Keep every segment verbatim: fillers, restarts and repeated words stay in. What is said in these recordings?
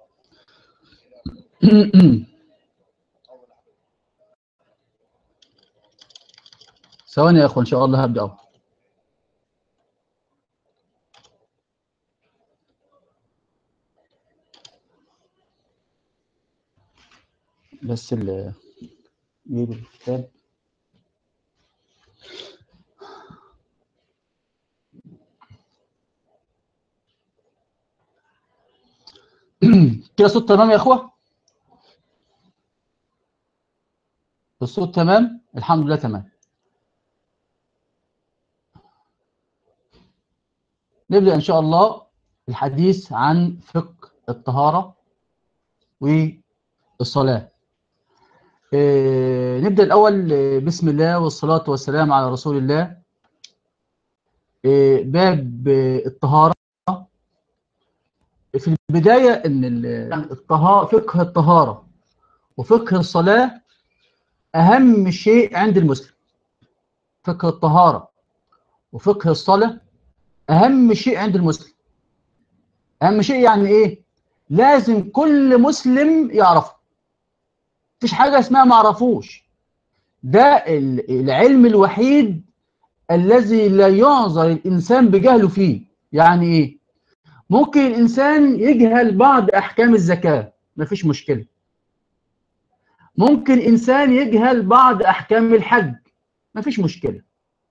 ثواني يا اخوان، ان شاء الله هبدا اهو. بس ال نجيب الكتاب. كده الصوت تمام يا اخوه؟ الصوت تمام؟ الحمد لله تمام. نبدا ان شاء الله الحديث عن فقه الطهاره والصلاه. إيه نبدا الاول، إيه بسم الله والصلاه والسلام على رسول الله. إيه باب إيه الطهاره. في البدايه ان الطهاره، فقه الطهاره وفقه الصلاه اهم شيء عند المسلم. فقه الطهاره وفقه الصلاه اهم شيء عند المسلم. اهم شيء يعني ايه؟ لازم كل مسلم يعرفه. مفيش حاجه اسمها ما اعرفوش. ده العلم الوحيد الذي لا يعذر الانسان بجهله فيه. يعني ايه؟ ممكن الانسان يجهل بعض احكام الزكاه، مفيش مشكله. ممكن انسان يجهل بعض احكام الحج، مفيش مشكله.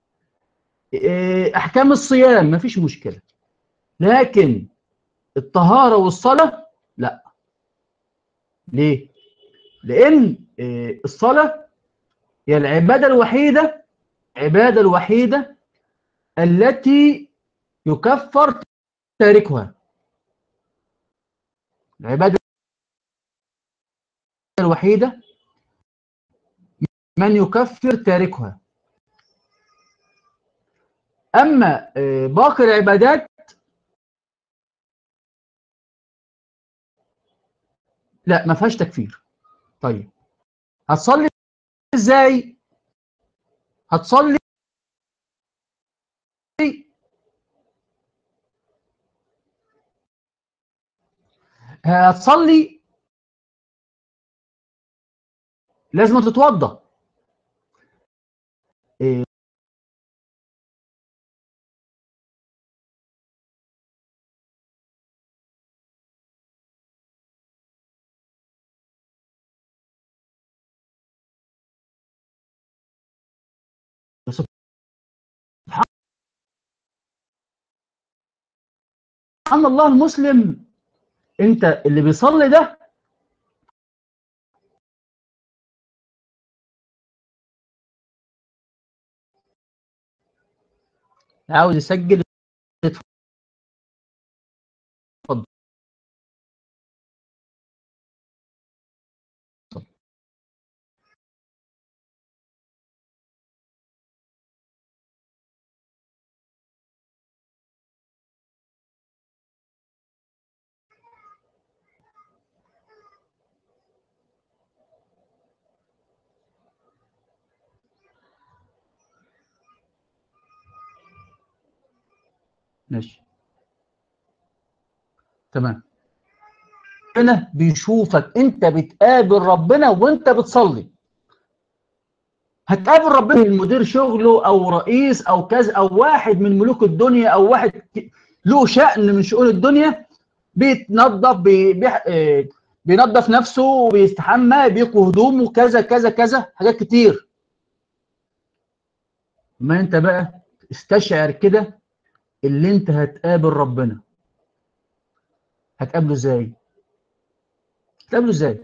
احكام الصيام مفيش مشكله. لكن الطهاره والصلاه لا. ليه؟ لان الصلاه هي العباده الوحيده العباده الوحيده التي يكفر تاركها. العباده الوحيده من يكفر تاركها. اما باقي العبادات لا، ما فيهاش تكفير. طيب هتصلي ازاي؟ هتصلي هتصلي لازم تتوضا. إيه سبحان الله، المسلم انت اللي بيصلي ده عاوز يسجل. اتفضل. ماشي تمام. هنا بيشوفك انت بتقابل ربنا وانت بتصلي. هتقابل ربنا المدير شغله او رئيس او كذا او واحد من ملوك الدنيا او واحد له شأن من شؤون الدنيا، بيتنظف بي... بي... آه، بينظف نفسه، بيستحمى، بيكوي هدومه، كذا كذا كذا حاجات كتير. ما انت بقى استشعر كده اللي انت هتقابل ربنا. هتقابله ازاي؟ هتقابله ازاي؟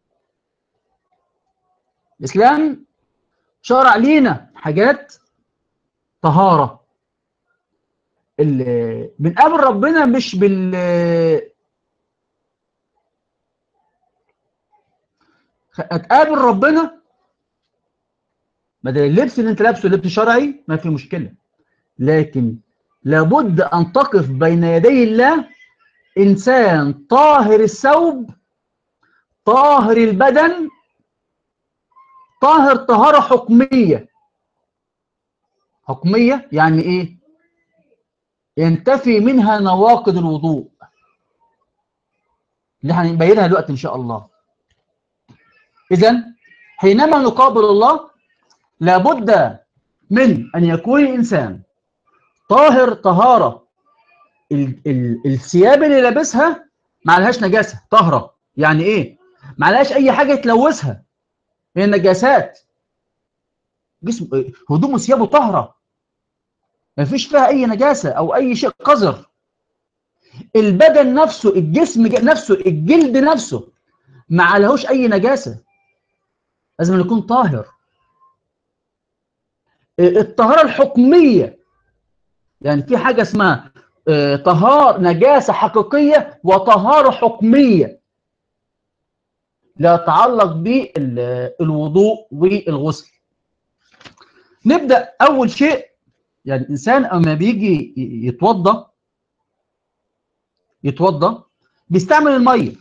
الاسلام شرع لينا حاجات طهارة. اللي بنقابل ربنا مش بال هتقابل ربنا بدل اللبس اللي انت لابسه لبس شرعي ما في مشكلة، لكن لابد ان تقف بين يدي الله انسان طاهر الثوب، طاهر البدن، طاهر طهارة حكمية. حكمية يعني ايه؟ ينتفي منها نواقض الوضوء. اللي هنبينها دلوقتي ان شاء الله. اذا حينما نقابل الله لابد من ان يكون الانسان طاهر طهاره، ال ال الثياب اللي لابسها ما عليهاش نجاسه، طاهره. يعني ايه؟ ما عليهاش اي حاجه تلوثها، هي النجاسات. جسم هدومه ثيابه طاهره، ما فيش فيها اي نجاسه او اي شيء قذر. البدن نفسه، الجسم نفسه، الجلد نفسه ما عليهوش اي نجاسه، لازم يكون طاهر. الطهاره الحكميه، يعني في حاجه اسمها طهاره نجاسه حقيقيه وطهاره حكميه لا يتعلق بالوضوء والغسل. نبدا اول شيء، يعني الانسان اما بيجي يتوضا يتوضا بيستعمل الميه،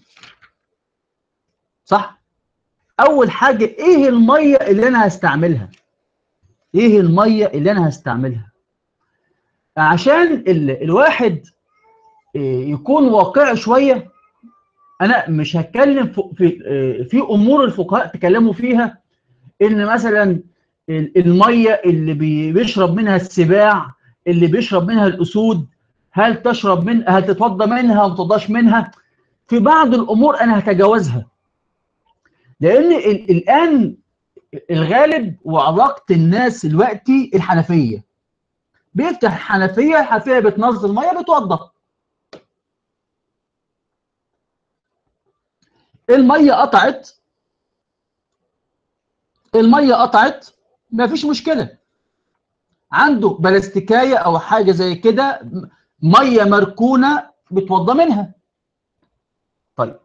صح؟ اول حاجه ايه الميه اللي انا هستعملها؟ ايه الميه اللي انا هستعملها؟ عشان ال... الواحد يكون واقعي شويه. انا مش هتكلم في في, في امور الفقهاء تكلموا فيها، ان مثلا الميه اللي بيشرب منها السباع، اللي بيشرب منها الاسود، هل تشرب من هل تتوضا منها وما تتوضاش منها؟ في بعض الامور انا هتجاوزها، لان الان الغالب وعلاقه الناس دلوقتي الحنفيه، بيفتح الحنفيه، الحنفيه بتنزل ميه بيتوضا. الميه قطعت، الميه قطعت مفيش مشكله، عنده بلاستيكايه او حاجه زي كده ميه مركونه بتوضا منها. طيب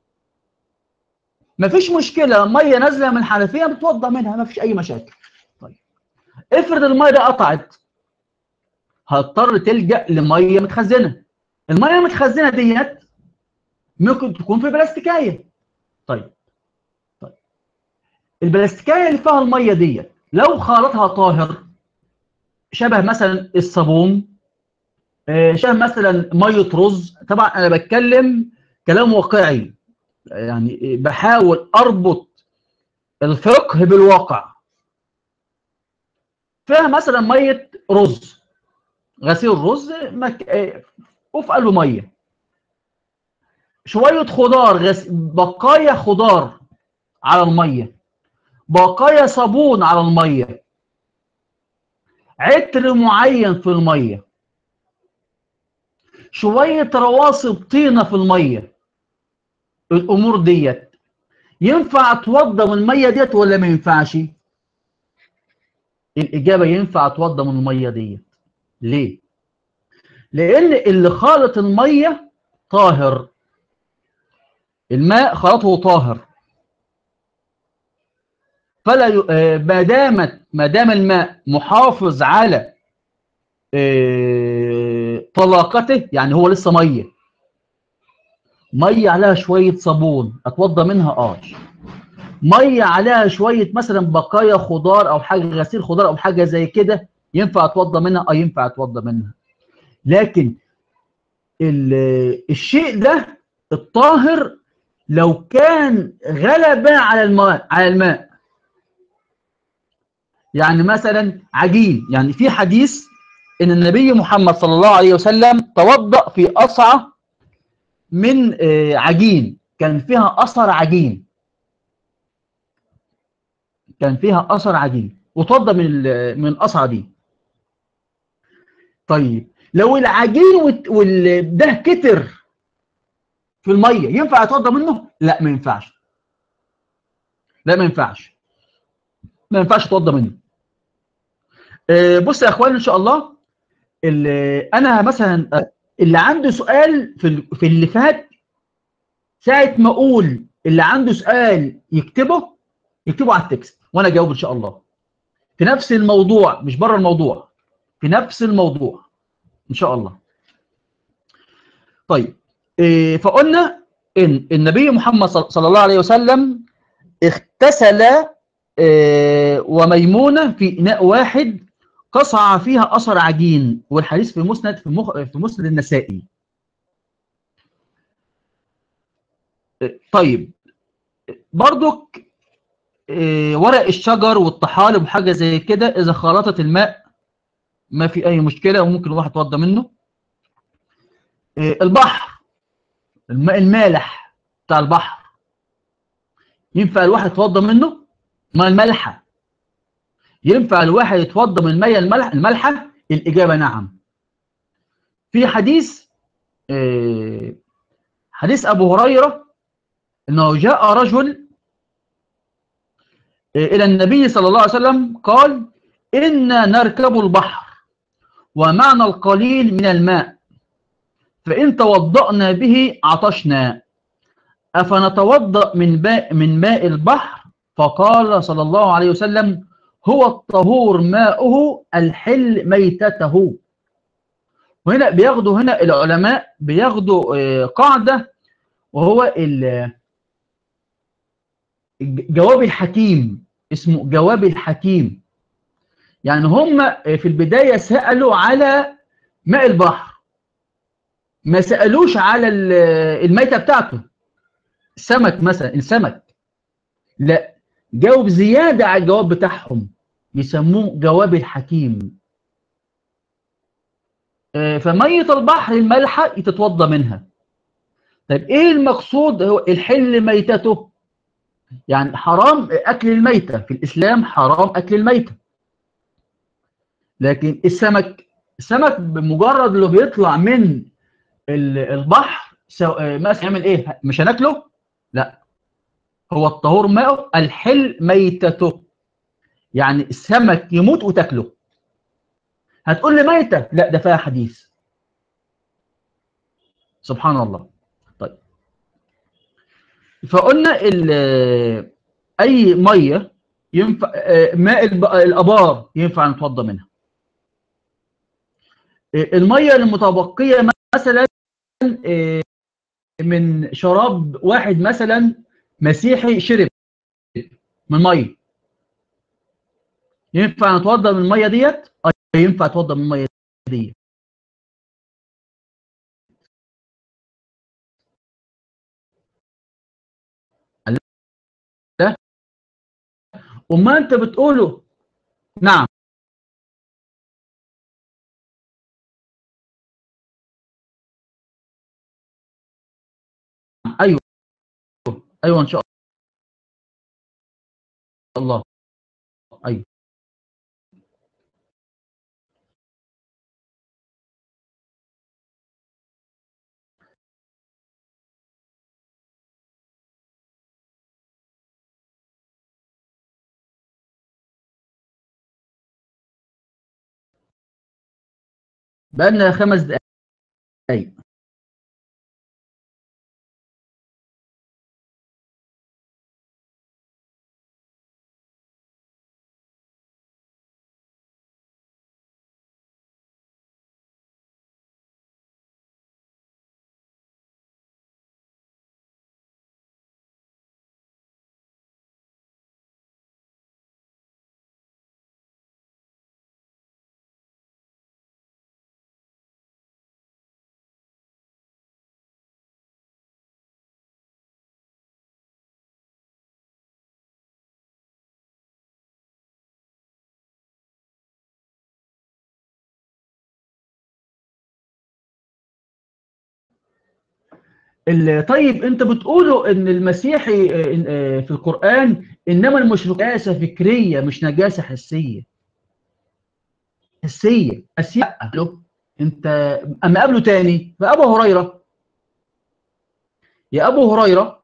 مفيش مشكله، ميه نازله من الحنفيه بتوضا منها، مفيش اي مشاكل. طيب افرض الميه دي قطعت، هتضطر تلجا لميه متخزنه. الميه المتخزنه ديت ممكن تكون في بلاستيكايه. طيب طيب البلاستيكايه اللي فيها الميه ديت لو خالطها طاهر، شبه مثلا الصابون، شبه مثلا ميه رز، طبعا انا بتكلم كلام واقعي، يعني بحاول اربط الفقه بالواقع. فيها مثلا ميه رز، غسيل رز مك... وفي قلبه ميه، شويه خضار، غس... بقايا خضار على الميه، بقايا صابون على الميه، عطر معين في الميه، شويه رواسب طينه في الميه. الامور ديت ينفع اتوضى من الميه ديت ولا ما ينفعش؟ الاجابه ينفع اتوضى من الميه ديت. ليه؟ لان اللي خالط الميه طاهر، الماء خلطه طاهر، فلا ي... ما دامت ما دام الماء محافظ على طلاقته، يعني هو لسه ميه، ميه عليها شويه صابون اتوضى منها، اه ميه عليها شويه مثلا بقايا خضار او حاجه غسيل خضار او حاجه زي كده، ينفع اتوضى منها؟ اه ينفع اتوضى منها. لكن الشيء ده الطاهر لو كان غلب على الماء على الماء يعني مثلا عجين، يعني في حديث ان النبي محمد صلى الله عليه وسلم توضأ في قصعة من عجين، كان فيها اثر عجين، كان فيها اثر عجين وتوضأ من من القصعة دي. طيب لو العجين وده كتر في الميه ينفع يتوضأ منه؟ لا ما ينفعش، لا ما ينفعش، ما ينفعش يتوضأ منه. بص يا اخوان ان شاء الله، اللي انا مثلا اللي عنده سؤال في في اللي فات، ساعه ما اقول اللي عنده سؤال يكتبه يكتبه على التكست وانا اجاوب ان شاء الله في نفس الموضوع، مش بره الموضوع، في نفس الموضوع ان شاء الله. طيب فقلنا ان النبي محمد صلى الله عليه وسلم اغتسل وميمونه في اناء واحد قصع فيها اثر عجين، والحديث في مسند في, مخ... في مسند النسائي. طيب برضك ورق الشجر والطحالب وحاجة زي كده إذا خلطت الماء ما في أي مشكلة وممكن الواحد يتوضى منه. البحر، الماء المالح بتاع البحر ينفع الواحد يتوضى منه؟ ما المالحة ينفع الواحد يتوضى من المية المالحة؟ المالحة الإجابة نعم. في حديث حديث أبو هريرة أنه جاء رجل إلى النبي صلى الله عليه وسلم قال: إنا نركب البحر ومعنا القليل من الماء، فإن توضأنا به عطشنا، أفنتوضأ من ماء من ماء البحر؟ فقال صلى الله عليه وسلم: هو الطهور ماؤه الحل ميتته. وهنا بياخدوا هنا العلماء بياخدوا قاعدة، وهو جواب الحكيم، اسمه جواب الحكيم. يعني هم في البداية سألوا على ماء البحر، ما سألوش على الميتة بتاعته، السمك مثلا، السمك لا، جاوب زيادة على الجواب بتاعهم، يسموه جواب الحكيم. فمية البحر المالحة يتتوضى منها. طيب ايه المقصود؟ هو الحل ميتته، يعني حرام اكل الميتة في الاسلام، حرام اكل الميتة. لكن السمك، السمك بمجرد اللي بيطلع من البحر مثلا يعمل ايه؟ مش هناكله؟ لا، هو الطهور ماءه الحل ميتته، يعني السمك يموت وتاكله. هتقول لي ميتة؟ لا، ده فيها حديث. سبحان الله. طيب فقلنا اي ميه ينفع، ماء الابار ينفع نتوضى منها. الميه المتبقيه مثلا من شراب واحد مثلا مسيحي شرب من ميه، ينفع نتوضى من الميه ديت؟ اه ينفع نتوضى من الميه ديت. لا، وما انت بتقوله نعم. ايوه ايوه ان شاء الله. ايوه بقى لنا خمس دقايق. طيب انت بتقولوا ان المسيحي في القرآن انما المشركون نجاسة فكرية مش نجاسة حسية. حسية حسية له انت اما قابله تاني فابو هريرة، يا ابو هريرة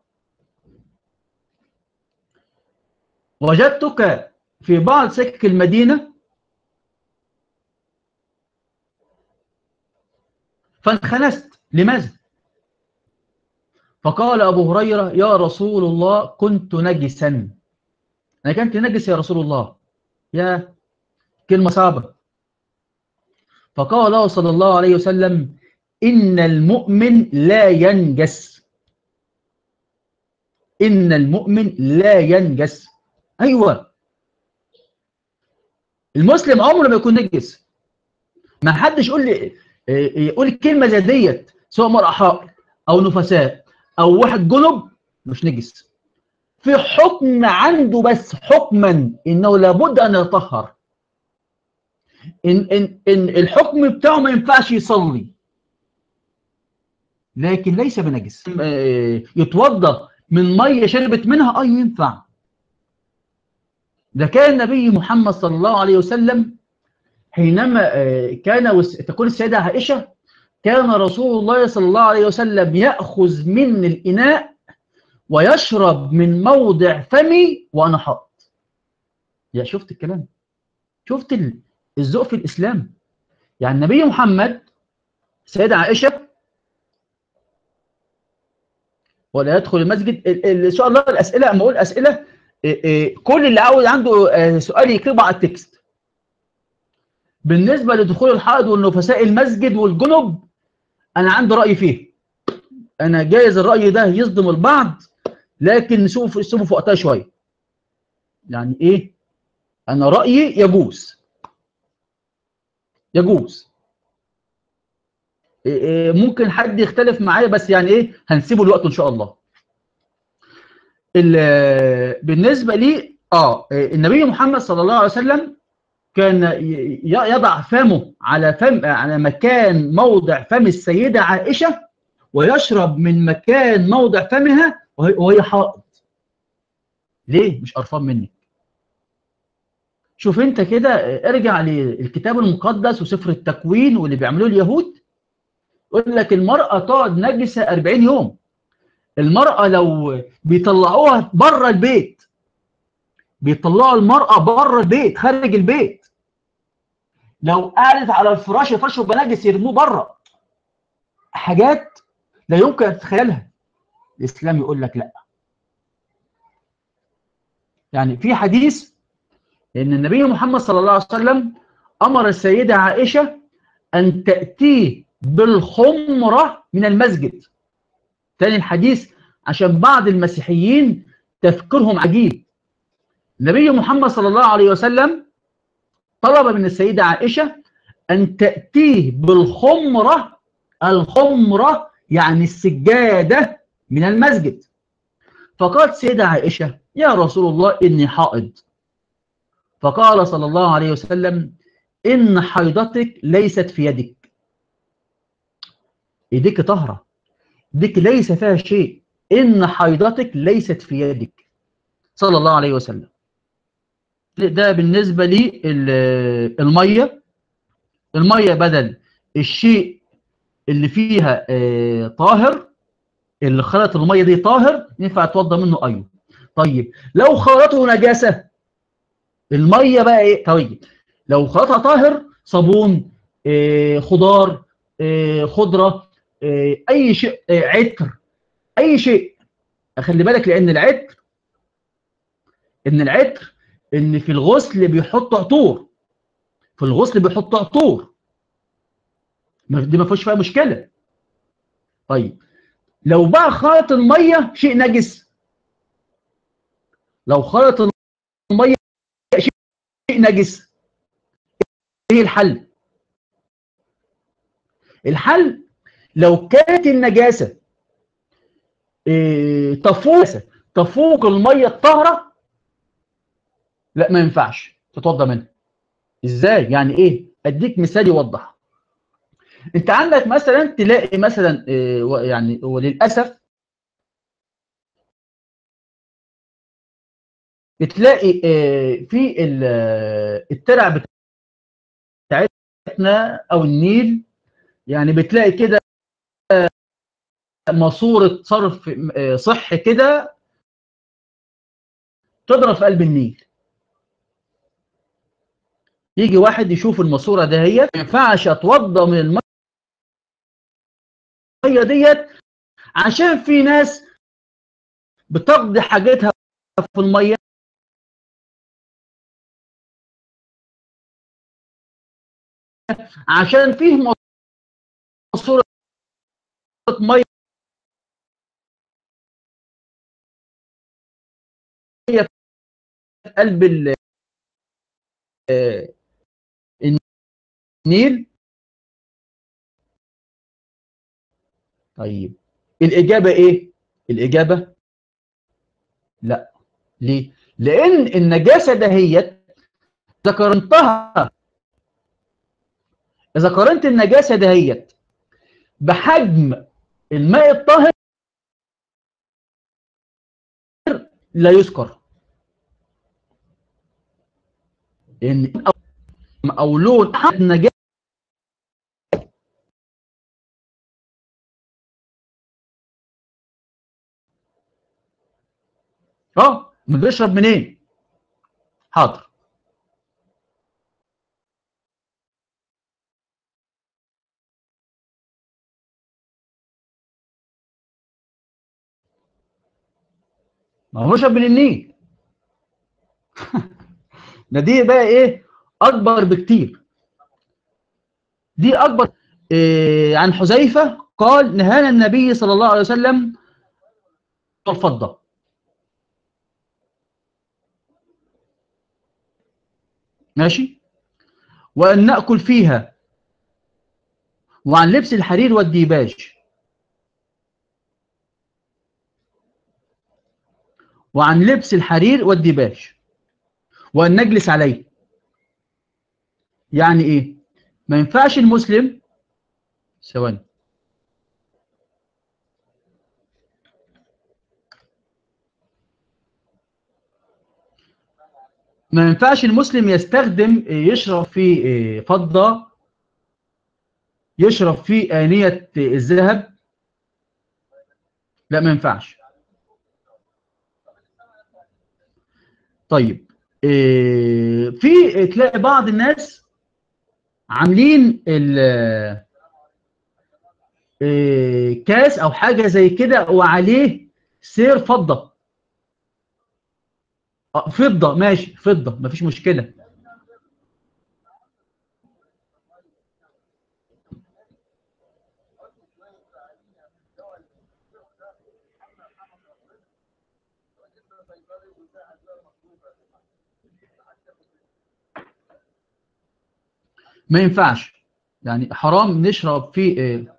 وجدتك في بعض سكك المدينة فانخنست، لماذا؟ فقال ابو هريرة: يا رسول الله كنت نجسا، انا كنت نجس يا رسول الله. يا كلمة صعبة. فقال له صلى الله عليه وسلم: إن المؤمن لا ينجس، إن المؤمن لا ينجس. أيوة، المسلم عمره ما يكون نجس. ما حدش يقول لي يقول الكلمة زي ديت، سواء مرأة حائض أو نفساء أو واحد جنب، مش نجس، في حكم عنده بس حكما انه لابد ان يطهر، ان ان ان الحكم بتاعه ما ينفعش يصلي، لكن ليس بنجس. يتوضا من ميه شربت منها، اه ينفع. ده كان النبي محمد صلى الله عليه وسلم حينما كان تقول السيدة عائشة: كان رسول الله صلى الله عليه وسلم يأخذ من الإناء ويشرب من موضع فمي وأنا حائض. يا شفت الكلام، شفت الذوق في الإسلام. يعني النبي محمد، السيدة عائشة: ولا يدخل المسجد. إن شاء الله الأسئلة، أما أقول أسئلة، كل اللي عاوز عنده سؤال يكتبه على التكست. بالنسبة لدخول الحائض والنفساء المسجد والجنب، أنا عندي رأي فيه. أنا جايز الرأي ده يصدم البعض، لكن نشوف نسيبه في وقتها شوية. يعني إيه؟ أنا رأيي يجوز، يجوز. إيه ممكن حد يختلف معايا، بس يعني إيه، هنسيبه الوقت إن شاء الله. بالنسبة لي آه النبي محمد صلى الله عليه وسلم كان يضع فمه على فم على مكان موضع فم السيدة عائشة، ويشرب من مكان موضع فمها وهي حائض. ليه؟ مش قرفان منك. شوف انت كده، ارجع للكتاب المقدس وسفر التكوين واللي بيعملوه اليهود، يقول لك المرأة تقعد نجسة أربعين يوم. المرأة لو بيطلعوها بره البيت، بيطلعوا المرأة بره البيت خارج البيت، لو قعدت على الفراش الفراش يبقى نجس يرموه بره. حاجات لا يمكن ان تتخيلها. الاسلام يقول لك لا. يعني في حديث ان النبي محمد صلى الله عليه وسلم امر السيده عائشه ان تاتيه بالخمره من المسجد. تاني الحديث عشان بعض المسيحيين تفكيرهم عجيب. النبي محمد صلى الله عليه وسلم طلب من السيده عائشه ان تاتيه بالخمره. الخمره يعني السجاده من المسجد. فقالت سيدة عائشة: يا رسول الله إني حائض. فقال صلى الله عليه وسلم: إن حيضتك ليست في يدك. إيديك طهرة، إيديك ليس فيها شيء. إن حيضتك ليست في يدك، صلى الله عليه وسلم. ده بالنسبة لي المية. المية بدل الشيء اللي فيها آه طاهر، اللي خلط المية دي طاهر، ينفع اتوضى منه. أيوه. طيب لو خلطه نجاسة، الميه بقى ايه؟ طيب لو خلطها طاهر، صابون، إيه، خضار، إيه، خضره، إيه، اي شيء، إيه، عطر، اي شيء. خلي بالك، لان العطر ان العطر ان في الغسل بيحط عطور، في الغسل بيحط عطور، دي ما فيش فيها مشكله. طيب لو بقى خلط الميه شيء نجس، لو خلط الميه شيء نجس، ايه الحل؟ الحل لو كانت النجاسه إيه تفوق تفوق الميه الطاهره، لا ما ينفعش تتوضى منها. ازاي يعني؟ ايه؟ اديك مثال يوضح. انت عندك مثلا تلاقي مثلا إيه يعني، وللاسف بتلاقي إيه في الترع بتاعتنا او النيل، يعني بتلاقي كده ماسوره صرف صحي كده تضرب في قلب النيل. يجي واحد يشوف الماسوره دهيت، ما ينفعش اتوضى من الميه ديت عشان في ناس بتقضي حاجتها في الميه، عشان فيه ماسوره ميه في قلب النيل. طيب الإجابة إيه؟ الإجابة لا. ليه؟ لان النجاسه دهيت اذا قارنتها اذا قارنت النجاسه دهيت بحجم الماء الطاهر لا يذكر، ان او لون النجاسه اه بيشرب منين؟ حاضر. ما هو بيشرب من النيل. ده دي بقى ايه اكبر بكتير، دي اكبر. إيه عن حذيفه قال نهانا النبي صلى الله عليه وسلم الفضه. ماشي. وان ناكل فيها، وعن لبس الحرير والديباج، وعن لبس الحرير والديباج، وان نجلس عليه. يعني ايه؟ ما ينفعش المسلم، ثواني، ما ينفعش المسلم يستخدم يشرب في فضة، يشرب في آنية الذهب، لا ما ينفعش. طيب إيه، في تلاقي بعض الناس عاملين إيه، كاس او حاجة زي كده وعليه سير فضة. آه، فضة ماشي، فضة مفيش مشكلة. ما ينفعش، يعني حرام نشرب في إيه.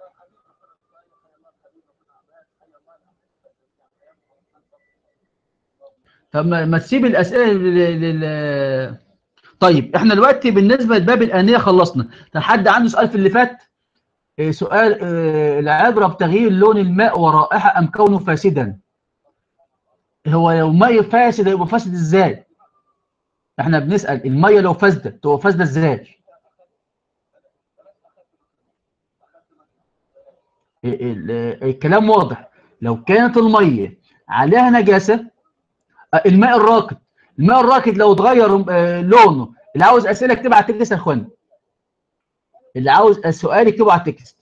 طب ما ما تسيب الأسئلة لل... لل... طيب احنا دلوقتي بالنسبة لباب الآنية خلصنا. طب حد عنده سؤال في اللي فات؟ إيه سؤال إيه العبرة بتغيير لون الماء ورائحة أم كونه فاسدا؟ هو لو ماء فاسد يبقى فاسد ازاي؟ احنا بنسأل المية لو فاسدة تبقى فاسدة ازاي؟ إيه ال- الكلام واضح. لو كانت المية عليها نجاسة، آه، الماء الراكد، الماء الراكد لو اتغير آه، لونه. اللي عاوز أسئلة اكتبها على التكست يا اخوانا، اللي عاوز السؤال يكتبه على التكست.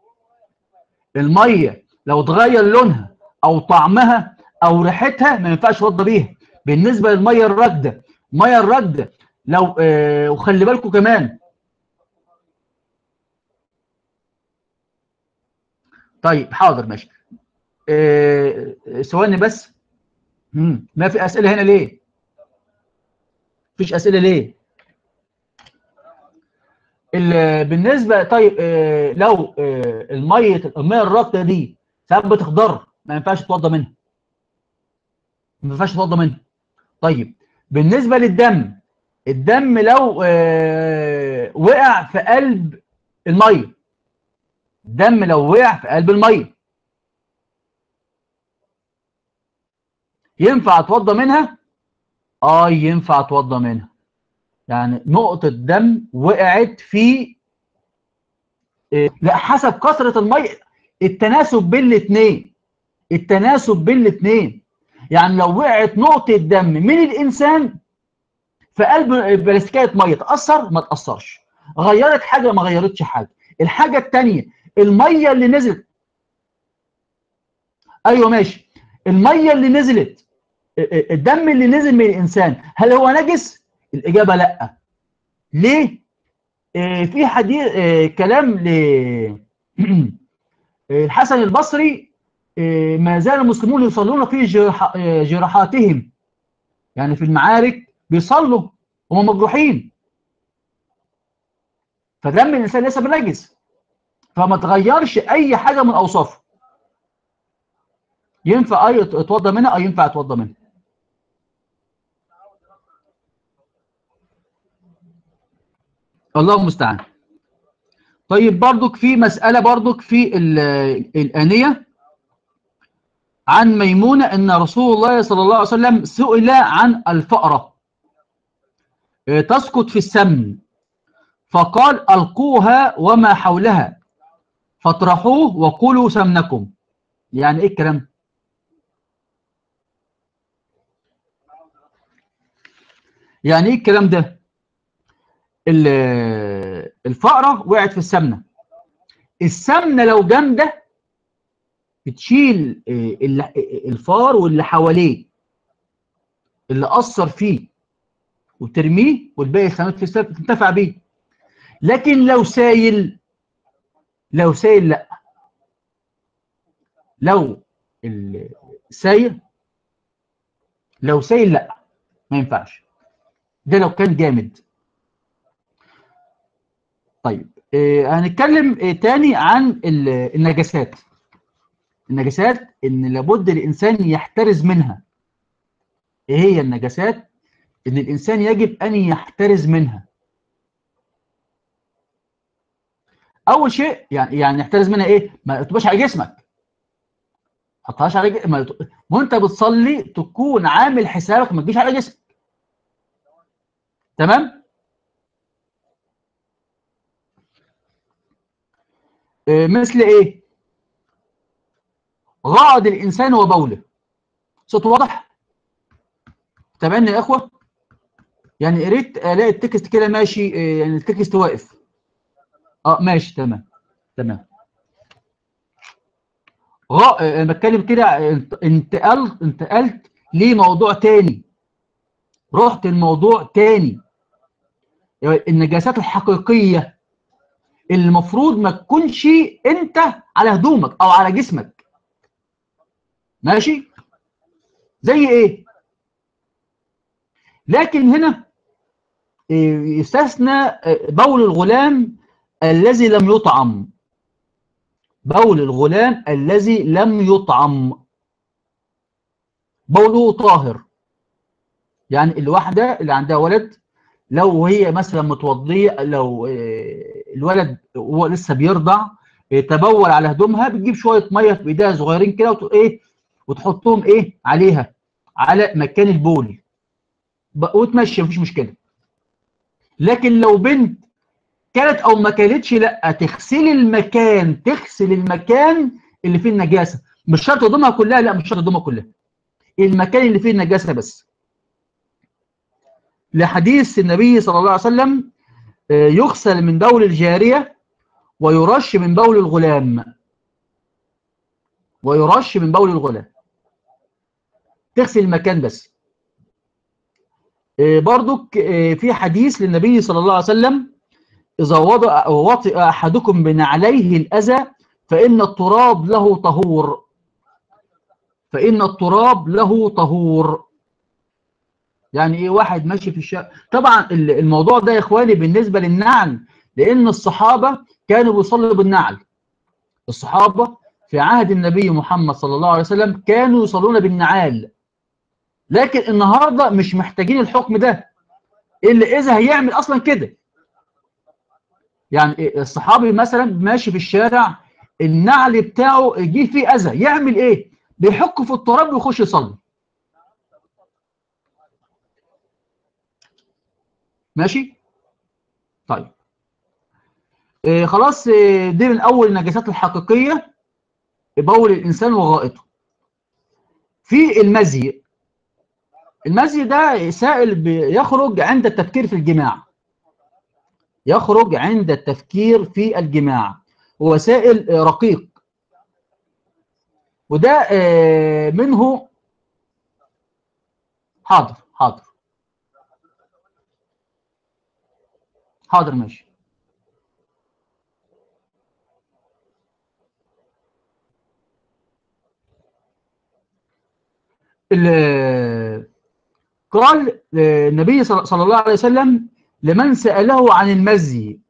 الميه لو اتغير لونها او طعمها او ريحتها ما ينفعش اتوضى بيها. بالنسبه للميه الراكده، الميه الراكده لو آه وخلي بالكم كمان. طيب حاضر ماشي. آه ثواني بس. مم. ما في اسئله هنا ليه؟ مفيش اسئله ليه؟ بالنسبه طيب آه لو آه الميه الميه الراكده دي ساعات بتخضر، ما ينفعش تتوضى منها، ما ينفعش تتوضى منها. طيب بالنسبة للدم، الدم لو آه وقع في قلب المية، الدم لو وقع في قلب المية ينفع اتوضى منها؟ اه ينفع اتوضى منها. يعني نقطة دم وقعت في آه لا حسب كثرة المية، التناسب بين الاثنين، التناسب بين الاثنين. يعني لو وقعت نقطة دم من الإنسان في قلب بلاستيكية مية تأثر؟ ما تأثرش. غيرت حاجة؟ ما غيرتش حاجة. الحاجة الثانية، المية اللي نزلت، ايوه ماشي، المية اللي نزلت، الدم اللي نزل من الإنسان هل هو نجس؟ الإجابة لا. ليه؟ آه في حديث آه كلام ل الحسن البصري، آه ما زال المسلمون يصلون في جرح آه جراحاتهم، يعني في المعارك بيصلوا هم مجروحين، فدم الإنسان ليس بنجس، فما تغيرش أي حاجة من أوصافه. ينفع أي اتوضى منها؟ أو ينفع اتوضى منها. الله المستعان. طيب برضك في مسألة برضك في الآنية عن ميمونة أن رسول الله صلى الله عليه وسلم سئل عن الفأرة تسقط في السمن، فقال ألقوها وما حولها فاطرحوه وكلوا سمنكم. يعني إيه الكلام؟ يعني إيه الكلام ده؟ الفأرة وقعت في السمنة، السمنة لو جامدة بتشيل الفار واللي حواليه اللي أثر فيه وترميه، والباقي الخامات في السمنة تنتفع بيه. لكن لو سايل، لو سايل لا، لو السايل لو سايل لا ما ينفعش، ده لو كان جامد. طيب آه هنتكلم آه تاني عن النجاسات. النجاسات ان لابد الانسان يحترز منها. ايه هي النجاسات ان الانسان يجب ان يحترز منها؟ اول شيء يعني يعني يحترز منها ايه؟ ما تبقاش على جسمك، ما تحطهاش على جسمك. ما وانت بتصلي تكون عامل حسابك ما تجيش على جسمك. تمام؟ آه مثل ايه؟ غائط الانسان وبوله. صوت واضح؟ تابعني يا اخوه. يعني قريت الاقي التكست كده ماشي، يعني التكست واقف. اه ماشي تمام تمام. غ... انا بتكلم كده، انتقلت انتقلت لموضوع تاني، رحت الموضوع تاني. يعني النجاسات الحقيقيه اللي المفروض ما تكونش انت على هدومك او على جسمك. ماشي؟ زي ايه؟ لكن هنا يستثنى بول الغلام الذي لم يطعم. بول الغلام الذي لم يطعم بوله طاهر. يعني الواحدة اللي عندها ولد لو هي مثلا متوضية، لو الولد وهو لسه بيرضع تبول على هدومها، بتجيب شوية مية في ايديها صغيرين كده ايه وتحطهم ايه عليها، على مكان البول، وتمشي مفيش مشكلة. لكن لو بنت كانت او ما كانتش، لا، تغسلي المكان، تغسل المكان اللي فيه النجاسه. مش شرط هدومها كلها، لا مش شرط هدومها كلها، المكان اللي فيه النجاسه بس. لحديث النبي صلى الله عليه وسلم يغسل من بول الجاريه ويرش من بول الغلام، ويرش من بول الغلام، تغسل المكان بس. برضك في حديث للنبي صلى الله عليه وسلم إذا وطئ أحدكم بنعليه الأذى فإن التراب له طهور، فإن التراب له طهور. يعني إيه؟ واحد ماشي في الشارع. طبعا الموضوع ده يا إخواني بالنسبة للنعل، لأن الصحابة كانوا بيصلوا بالنعل. الصحابة في عهد النبي محمد صلى الله عليه وسلم كانوا يصلون بالنعال. لكن النهاردة مش محتاجين الحكم ده إلا إذا هيعمل أصلا كده. يعني الصحابي مثلا ماشي في الشارع النعل بتاعه يجي فيه أذى، يعمل إيه؟ بيحك في التراب ويخش يصلي. ماشي؟ طيب إيه خلاص، إيه دي من أول النجاسات الحقيقية، بول الإنسان وغائطه. في المزي. المزي ده سائل بيخرج عند التفكير في الجماع، يخرج عند التفكير في الجماع، هو سائل رقيق، وده إيه منه. حاضر حاضر حاضر ماشي. قال النبي صلى الله عليه وسلم لمن سأله عن المزي،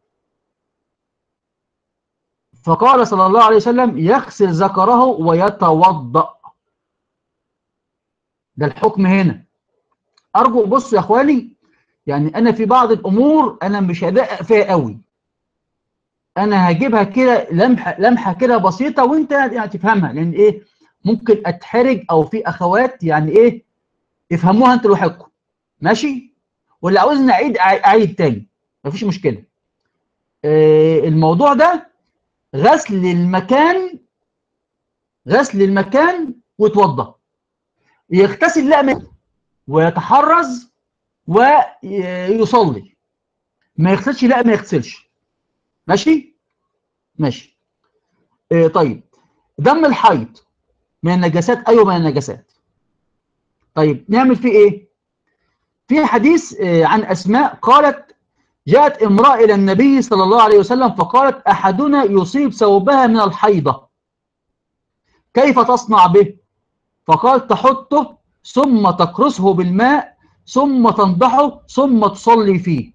فقال صلى الله عليه وسلم يغسل ذكره ويتوضأ. ده الحكم هنا. أرجو بصوا يا أخواني، يعني انا في بعض الامور انا مش هدقق فيها قوي، انا هجيبها كده لمحه لمحه كده بسيطه وانت يعني تفهمها، لان ايه ممكن اتحرج او في اخوات يعني ايه افهموها انتوا لوحدكم. ماشي؟ واللي عاوزني اعيد اعيد تاني مفيش مشكله. آه الموضوع ده غسل المكان، غسل المكان ويتوضا، يغتسل لا منه ويتحرز ويصلي، ما يغسلش لا ما يغسلش. ماشي؟ ماشي. آه طيب، دم الحيض من النجاسات؟ ايوه من النجاسات. طيب نعمل فيه ايه؟ في حديث آه عن اسماء قالت جاءت امرأة إلى النبي صلى الله عليه وسلم فقالت أحدنا يصيب ثوبها من الحيضة كيف تصنع به؟ فقال تحطه ثم تقرصه بالماء ثم تنضحه ثم تصلي فيه.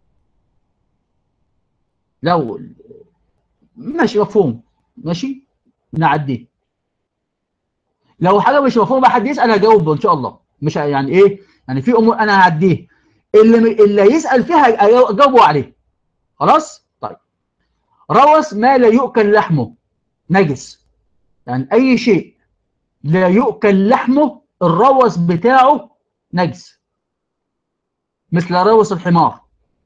لو ماشي مفهوم، ماشي نعديه. لو حاجة مش مفهومة حد يسأل هجاوب إن شاء الله، مش يعني إيه يعني في أمور أنا هعديه، اللي اللي يسأل فيها هجاوبه عليه. خلاص؟ طيب. روث ما لا يؤكل لحمه نجس، يعني أي شيء لا يؤكل لحمه الروث بتاعه نجس، مثل روث الحمار.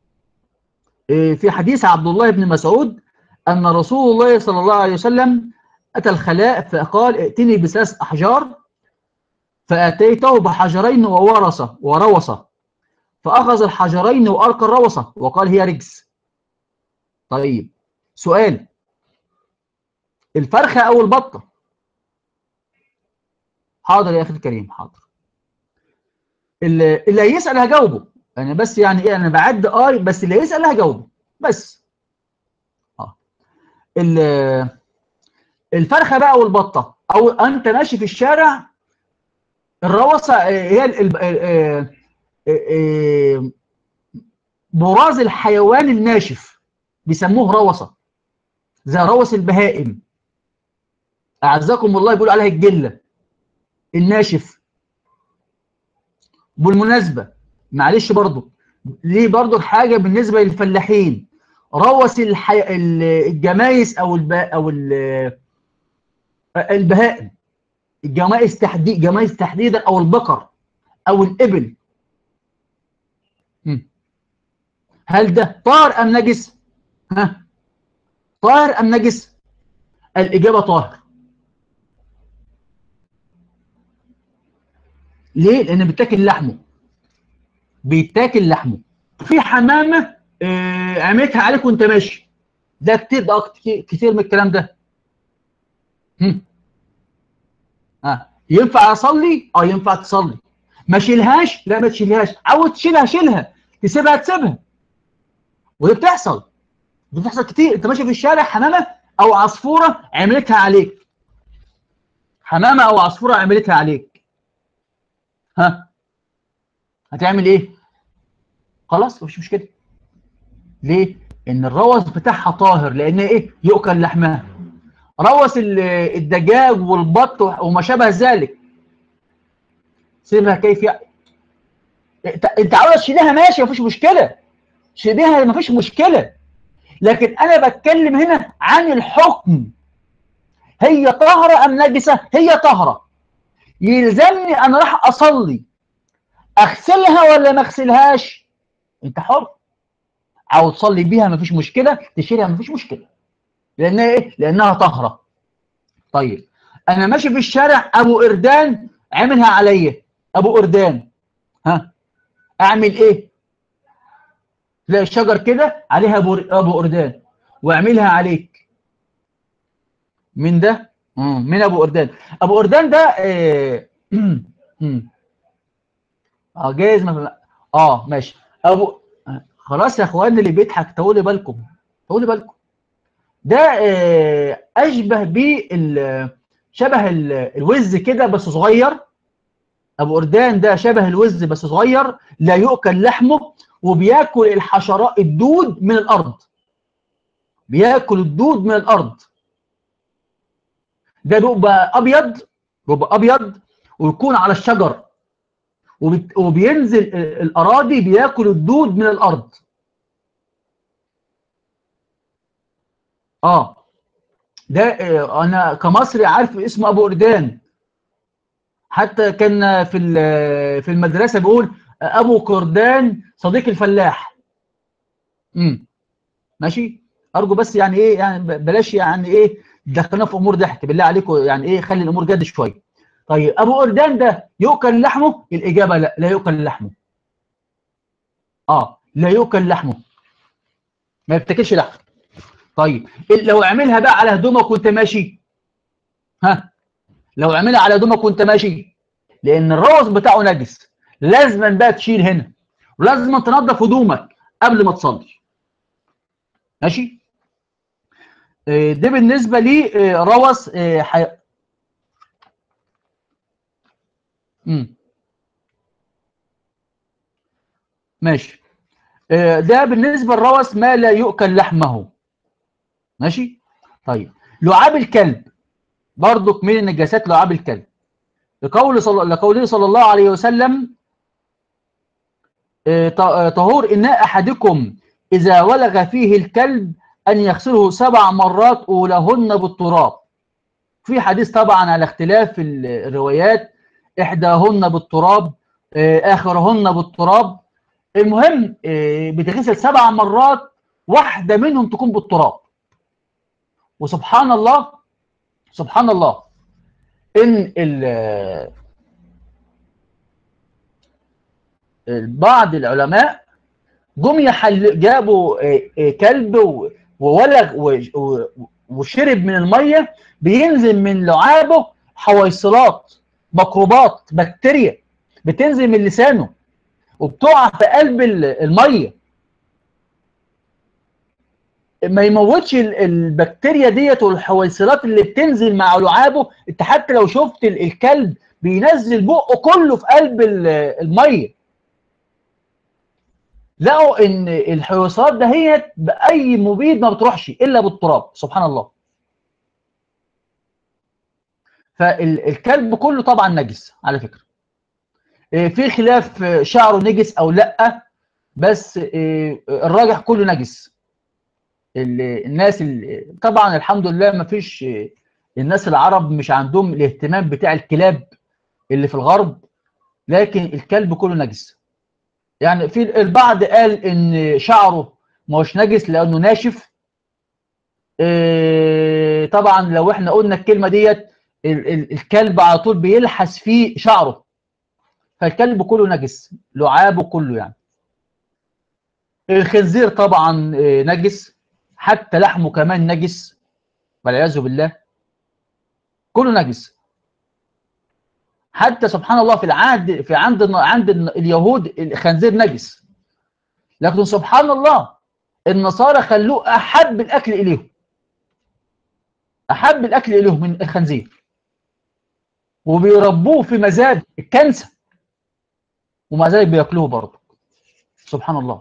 في حديث عبد الله بن مسعود أن رسول الله صلى الله عليه وسلم أتى الخلاء فقال ائتني بثلاث أحجار، فأتيته بحجرين وورثة وروثة، فأخذ الحجرين وألقى الروثة وقال هي رجس. طيب سؤال، الفرخة أو البطة؟ حاضر يا أخي الكريم حاضر. اللي, اللي هيسأل هجاوبه أنا، بس يعني إيه أنا بعد آي بس اللي هيسأل هجاوبه بس. آه. الفرخة بقى والبطة أو أنت ماشي في الشارع، الروثة هي براز الحيوان الناشف بيسموه روثة، زي روث البهائم أعزكم الله يقولوا عليها الجلة الناشف. بالمناسبة معلش برضو ليه برضو حاجة بالنسبة للفلاحين، روث الحي... الجمايس أو الب... أو ال... البهائم، الجمايس تحديد جمايس تحديدا أو البقر أو الإبل، هل ده طاهر أم نجس؟ ها؟ طاهر أم نجس؟ الإجابة طاهر. ليه؟ لأن بيتاكل لحمه، بيتاكل لحمه. في حمامة آه عملتها عليك وأنت ماشي، ده كتير، ده كتير من الكلام ده. هم. ها ينفع أصلي؟ أه ينفع تصلي. ما شيلهاش؟ لا ما تشيلهاش. عاوز تشيلها شيلها، تسيبها تسيبها. ودي بتحصل، دي بتحصل كتير. أنت ماشي في الشارع حمامة أو عصفورة عملتها عليك، حمامة أو عصفورة عملتها عليك، ها هتعمل إيه؟ خلاص مفيش مشكلة. ليه؟ إن الروث بتاعها طاهر، لأن إيه؟ يؤكل لحمها. روث الدجاج والبط وما شابه ذلك سيبها كيف يعني. أنت عاوز تشيلها ماشي مفيش مشكلة، شيلها مفيش مشكلة، لكن أنا بتكلم هنا عن الحكم، هي طاهرة أم نجسة؟ هي طاهرة. يلزمني أنا راح أصلي أغسلها ولا ما أغسلهاش؟ أنت حر. عاوز تصلي بيها مفيش مشكلة، تشيلها مفيش مشكلة، لأنها إيه؟ لأنها طاهرة. طيب أنا ماشي في الشارع أبو قردان عملها عليا، أبو قردان، ها أعمل إيه؟ تلاقي الشجر كده عليها أبو قردان وأعملها عليك. من ده؟ مم. من أبو قردان. أبو قردان ده إيه؟ اه جايز مثلا، اه ماشي. ابو خلاص يا اخوان اللي بيضحك طولي بالكم، طولي بالكم. ده آه اشبه بال شبه الوز كده بس صغير. ابو قردان ده شبه الوز بس صغير، لا يؤكل لحمه، وبياكل الحشرات الدود من الارض، بياكل الدود من الارض. ده بيبقى ابيض، بيبقى ابيض ويكون على الشجر، وبينزل الأراضي بياكل الدود من الأرض. اه ده أنا كمصري عارف اسمه أبو قردان، حتى كان في في المدرسة بيقول أبو قردان صديق الفلاح. امم ماشي. أرجو بس يعني إيه، يعني بلاش يعني إيه دخلنا في أمور ضحك بالله عليكم، يعني إيه خلي الأمور جد شوية. طيب أبو قردان ده يؤكل لحمه؟ الإجابة لا، لا يؤكل لحمه. اه لا يؤكل لحمه، ما يبتاكلش لحم. طيب لو اعملها بقى على هدومك وانت ماشي، ها لو اعملها على هدومك وانت ماشي، لان الروث بتاعه نجس، لازما بقى تشيل هنا، ولازم تنظف هدومك قبل ما تصلي. ماشي. آه ده بالنسبه لي آه روث آه حي... مم. ماشي. آه ده بالنسبه للروث ما لا يؤكل لحمه. ماشي. طيب لعاب الكلب برضك من النجاسات، لعاب الكلب، لقول صل... لقوله صلى الله عليه وسلم طهور إناء أحدكم إذا ولغ فيه الكلب أن يغسله سبع مرات أولهن بالتراب. في حديث طبعا على اختلاف الروايات، إحداهن بالتراب، آخرهن بالتراب. المهم بتغسل سبع مرات، واحدة منهم تكون بالتراب. وسبحان الله، سبحان الله إن بعض العلماء جم يحل جابوا كلب وولغ وشرب من الميه، بينزل من لعابه حويصلات، ميكروبات، بكتيريا بتنزل من لسانه وبتقع في قلب الميه. ما يموتش البكتيريا ديت والحويصلات اللي بتنزل مع لعابه. انت حتى لو شفت الكلب بينزل بقه كله في قلب الميه، لقوا ان الحويصلات دهيت باي مبيد ما بتروحش الا بالتراب. سبحان الله. فالكلب كله طبعا نجس على فكره. في خلاف شعره نجس او لا، بس الراجح كله نجس. الناس اللي طبعا الحمد لله ما فيش، الناس العرب مش عندهم الاهتمام بتاع الكلاب اللي في الغرب، لكن الكلب كله نجس. يعني في البعض قال ان شعره مش نجس لانه ناشف. إيه طبعا لو احنا قلنا الكلمه ديت الكلب على طول بيلحس فيه شعره، فالكلب كله نجس، لعابه كله يعني. الخنزير طبعا نجس، حتى لحمه كمان نجس والعياذ بالله، كله نجس. حتى سبحان الله في العهد في عند عند اليهود الخنزير نجس، لكن سبحان الله النصارى خلوه احب الاكل اليهم، احب الاكل اليهم من الخنزير، وبيربوه في مزاد الكنسه، ومع ذلك بياكلوه برضه. سبحان الله.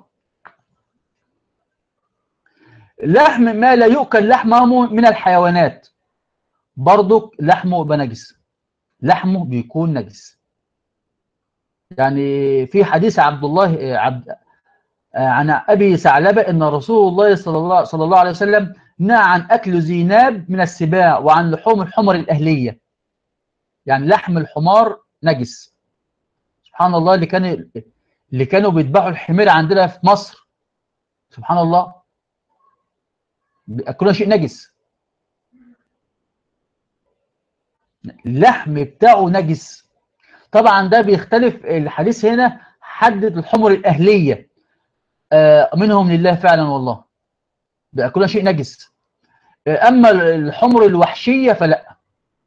لحم ما لا يؤكل لحمه من الحيوانات برضه لحمه يبقى نجس، لحمه بيكون نجس. يعني في حديث عبد الله عبد عن ابي ثعلبه ان رسول الله صلى الله صلى الله عليه وسلم نهى عن اكل ذناب من السباع وعن لحوم الحمر الاهليه. يعني لحم الحمار نجس. سبحان الله. اللي كان اللي كانوا بيذبحوا الحمير عندنا في مصر، سبحان الله، بياكلوا شيء نجس، اللحم بتاعه نجس. طبعا ده بيختلف الحديث هنا، حدد الحمر الاهليه آه منهم لله فعلا والله، بياكلوا شيء نجس. آه اما الحمر الوحشيه فلا.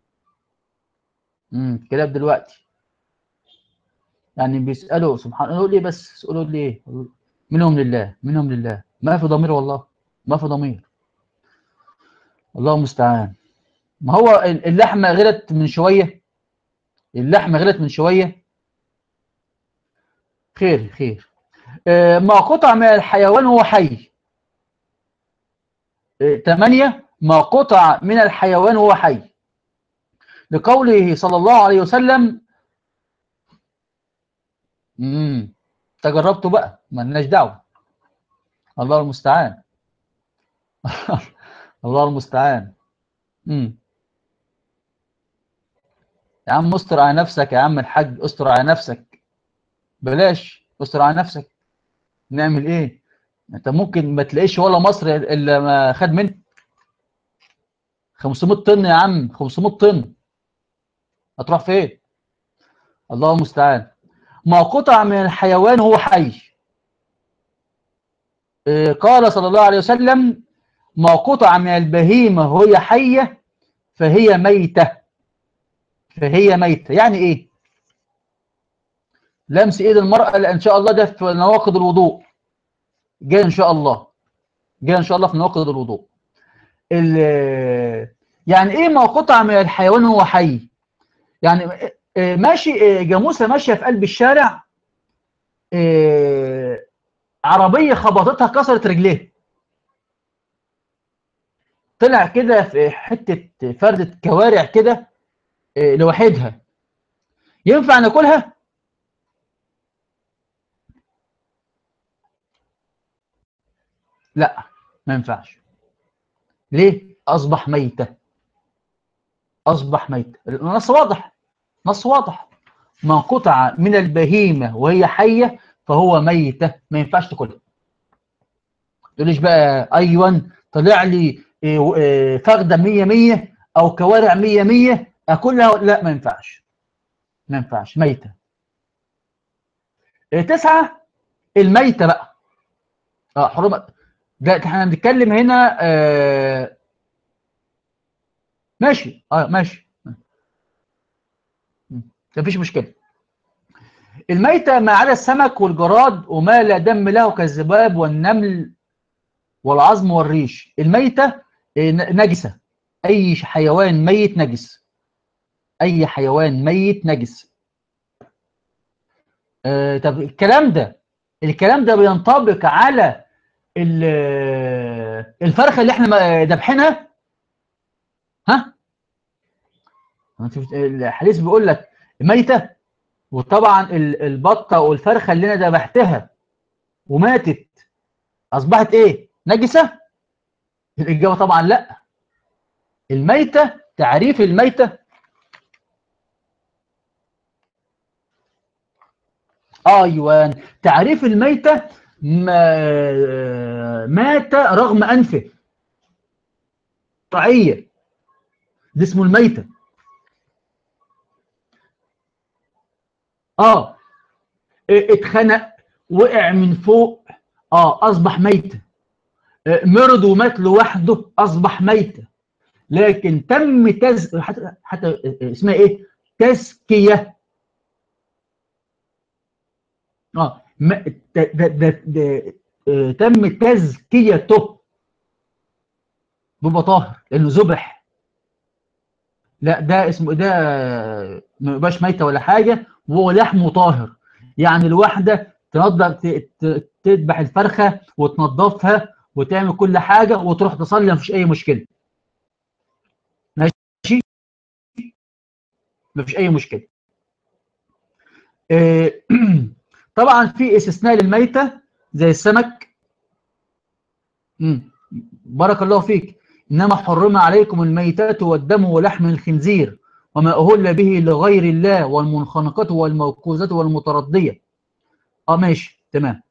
امم كده دلوقتي يعني بيسالوا سبحان الله، يقول لي بس يقولوا لي منهم لله، منهم لله، ما في ضمير والله، ما في ضمير. الله المستعان. ما هو اللحمه غلت من شويه، اللحمه غلت من شويه. خير خير. آه ما قطع من الحيوان هو حي. آه ثمانية ما قطع من الحيوان هو حي، لقوله صلى الله عليه وسلم امم انت جربته بقى، مالناش دعوه. الله المستعان. الله المستعان. امم يا عم استر على نفسك، يا عم الحاج استر على نفسك. بلاش، استر على نفسك. نعمل ايه؟ انت ممكن ما تلاقيش ولا مصر الا ما خد منه. خمسمائة طن يا عم، خمسمائة طن. هتروح فين؟ الله المستعان. ما قطع من الحيوان هو حي. إيه، قال صلى الله عليه وسلم: ما قطع من البهيمة وهي حية فهي ميتة. فهي ميتة يعني ايه؟ لمس ايد المرأة، لان ان شاء الله ده في نواقض الوضوء. جاي ان شاء الله. جاي ان شاء الله في نواقض الوضوء. يعني ايه ما قطع من الحيوان هو حي؟ يعني ماشي جاموسة ماشية في قلب الشارع، عربية خبطتها كسرت رجليه، طلع كده في حتة فردة كوارع كده لوحدها، ينفع ناكلها؟ لا، ما ينفعش. ليه؟ أصبح ميتة. أصبح ميتة. النص واضح. نص واضح. ما قطع من البهيمة وهي حية فهو ميتة، ما ينفعش تاكلها. تقوليش بقى أيوة طلع لي فخدة مية مية أو كوارع مية مية أكلها؟ لا، ما ينفعش. ما ينفعش، ميتة. تسعة، الميتة بقى. اه حرمة. ده احنا بنتكلم هنا. آه ماشي، اه ماشي، مفيش مشكلة. الميتة ما عدا السمك والجراد وما لا دم له كالذباب والنمل والعظم والريش. الميتة نجسة. أي حيوان ميت نجس. أي حيوان ميت نجس. آه طب الكلام ده، الكلام ده بينطبق على الفرخة اللي احنا ذبحينها؟ ها؟ الحديث بيقول لك ميتة. وطبعا البطة والفرخة اللي انا ذبحتها وماتت اصبحت ايه؟ نجسة؟ الاجابة طبعا لا. الميتة، تعريف الميتة. ايوه، تعريف الميتة: ما مات رغم انفه. طعية. ده اسمه الميتة. اه اتخنق، وقع من فوق، اه اصبح ميتة. مرض ومات لوحده اصبح ميتة. لكن تم تز حتى, حتى اسمها ايه؟ تزكية. اه ما... ده ده ده ده آه، تم تزكيته بيبقى طاهر لانه ذبح. لا، ده اسمه ده ما يبقاش ميته ولا حاجه، وهو لحمه طاهر. يعني الواحده تنضف تذبح الفرخه وتنضفها وتعمل كل حاجه وتروح تصلي، مفيش اي مشكله. ماشي، مفيش اي مشكله. آه، طبعا في استثناء للميته زي السمك. مم. بارك الله فيك. إنما حرم عليكم الميتات والدم ولحم الخنزير وما أهل به لغير الله والمنخنقة والموقوذة والمتردية. اه ماشي تمام.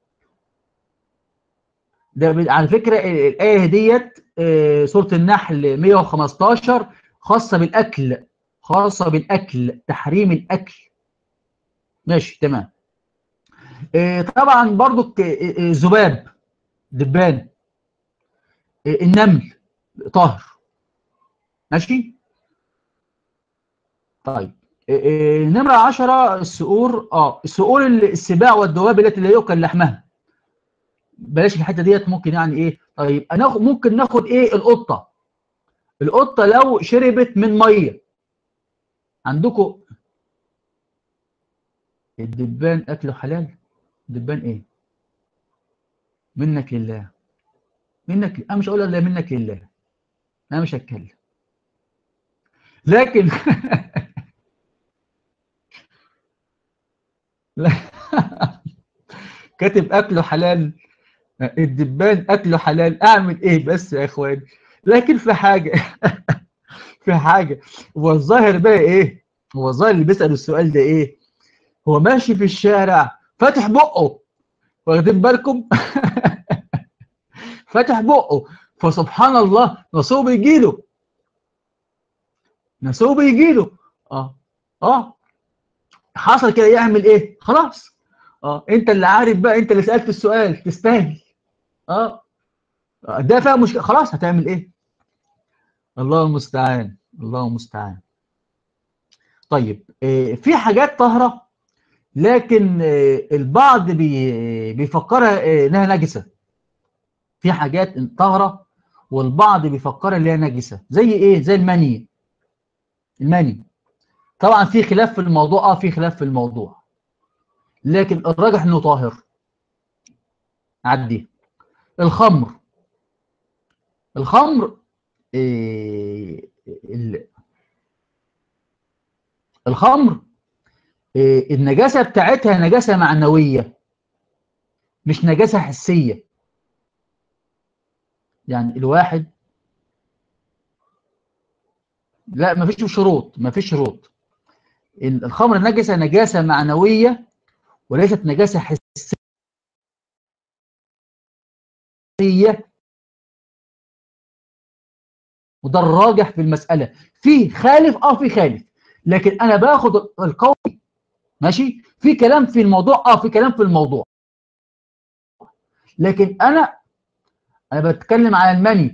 ده على فكرة الآية ديت آه، سورة النحل مئة وخمسة عشر، خاصة بالأكل. خاصة بالأكل، تحريم الأكل. ماشي تمام. آه، طبعا برضو الذباب، دبان، آه، النمل طاهر. ماشي. طيب، إيه، نمرة عشرة الصقور. اه الصقور السباع والدواب التي لا يؤكل لحمها. بلاش الحته ديت، ممكن يعني ايه. طيب انا ممكن ناخد ايه؟ القطه. القطه لو شربت من ميه عندكم. الدبان اكله حلال؟ دبان ايه؟ منك لله. منك، انا مش هقول الا منك لله. انا مش هتكلم. لكن لا. كاتب اكله حلال، الدبان اكله حلال، اعمل ايه بس يا اخوان؟ لكن في حاجه في حاجه هو الظاهر بقى ايه؟ هو الظاهر اللي بيسأل السؤال ده ايه؟ هو ماشي في الشارع فاتح بقه، واخدين بالكم؟ فاتح بقه، فسبحان الله نصوب يجيله، نصوب يجيله. اه اه حصل كده، يعمل ايه؟ خلاص. اه انت اللي عارف بقى، انت اللي سألت السؤال، تستاهل. اه ده فيها مشكله، خلاص هتعمل ايه؟ الله المستعان، الله المستعان. طيب آه، في حاجات طاهره، لكن آه، البعض بي بيفكرها آه، انها نجسه. في حاجات طاهره والبعض بيفكرها ان هي نجسه، زي ايه؟ زي المني. المني طبعا في خلاف في الموضوع، اه في خلاف في الموضوع، لكن الراجح انه طاهر. عدي. الخمر. الخمر إيه ال- الخمر إيه النجاسة بتاعتها نجاسة معنوية، مش نجاسة حسية. يعني الواحد، لا مفيش شروط، مفيش شروط. الخمر نجسة نجاسة معنوية وليست نجاسة حسية، وده الراجح في المسألة. في خالف، اه في خالف، لكن انا باخد القول. ماشي، في كلام في الموضوع، اه في كلام في الموضوع، لكن انا انا بتكلم على المني.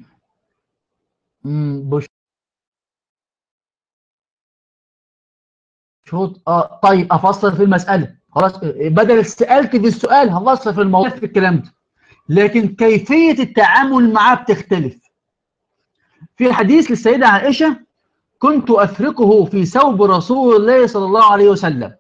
بشروط، اه طيب افصل في المسألة، خلاص بدل سألت في السؤال هفصل في الموضوع في الكلام ده، لكن كيفية التعامل معاه بتختلف. في حديث للسيدة عائشة: كنت أفركه في ثوب رسول الله صلى الله عليه وسلم.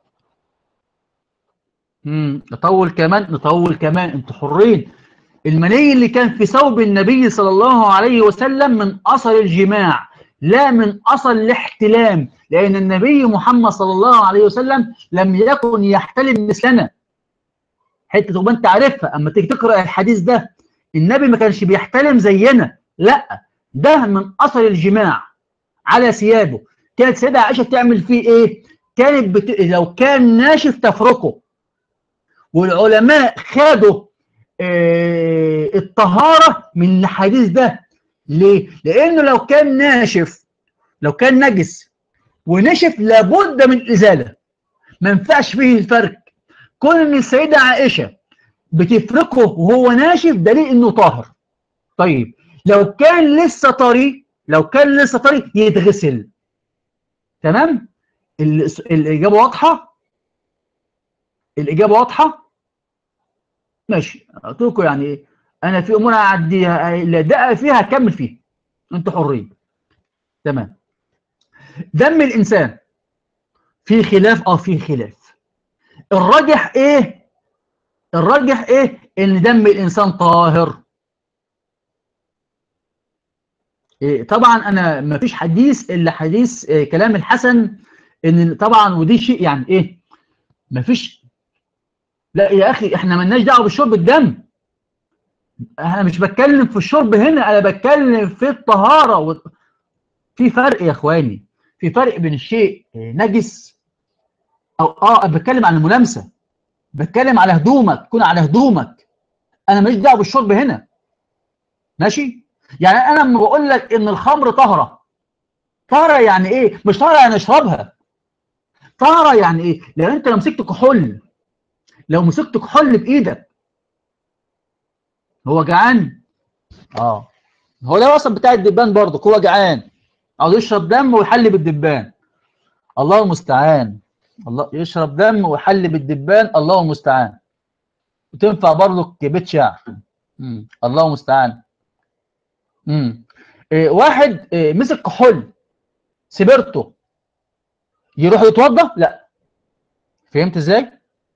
امم نطول كمان، نطول كمان، انتوا حرين. المني اللي كان في ثوب النبي صلى الله عليه وسلم من أثر الجماع، لا من أثر الاحتلام، لأن النبي محمد صلى الله عليه وسلم لم يكن يحتلم مثلنا. حتة تبقى أنت عارفها أما تيجي تقرأ الحديث ده، النبي ما كانش بيحتلم زينا، لا، ده من أثر الجماع على ثيابه. كانت سيدة عائشة تعمل فيه إيه؟ كانت بت... لو كان ناشف تفركه، والعلماء خدوا آه الطهارة من الحديث ده. ليه؟ لأنه لو كان ناشف، لو كان نجس ونشف لابد من الإزالة، ما ينفعش فيه الفرق. كون إن السيدة عائشة بتفركه وهو ناشف دليل إنه طاهر. طيب لو كان لسه طري، لو كان لسه طري يتغسل. تمام؟ الإجابة واضحة؟ الإجابة واضحة؟ ماشي، قلت لكم يعني ايه، انا في امور هعديها، اللي دقق فيها هكمل فيها، انتوا حرين. تمام. دم الانسان في خلاف، اه في خلاف. الراجح ايه؟ الراجح ايه؟ ان دم الانسان طاهر. إيه طبعا انا ما فيش حديث الا حديث إيه كلام الحسن، ان طبعا ودي شيء يعني ايه، ما فيش. لا يا اخي احنا مالناش دعوه بالشرب الدم، انا مش بتكلم في الشرب هنا، انا بتكلم في الطهاره و... في فرق يا اخواني، في فرق بين الشيء نجس، او اه بتكلم عن الملامسه، بتكلم على هدومك، تكون على هدومك، انا ماليش دعوه بالشرب هنا. ماشي، يعني انا لما بقول لك ان الخمر طهره، طهره يعني ايه؟ مش طهره يعني اشربها، طهره يعني ايه؟ لو انت لو مسكت كحول، لو مسكت كحول بايدك، هو جعان، اه هو ده اصلا بتاع الدبان برضه، هو جعان عاوز يشرب دم ويحل بالدبان، الله المستعان. الله يشرب دم ويحل بالدبان، الله المستعان. وتنفع برضه كبيت شعر. مم. الله المستعان. امم إيه واحد إيه مسك كحول سبرته، يروح يتوضا؟ لا. فهمت ازاي؟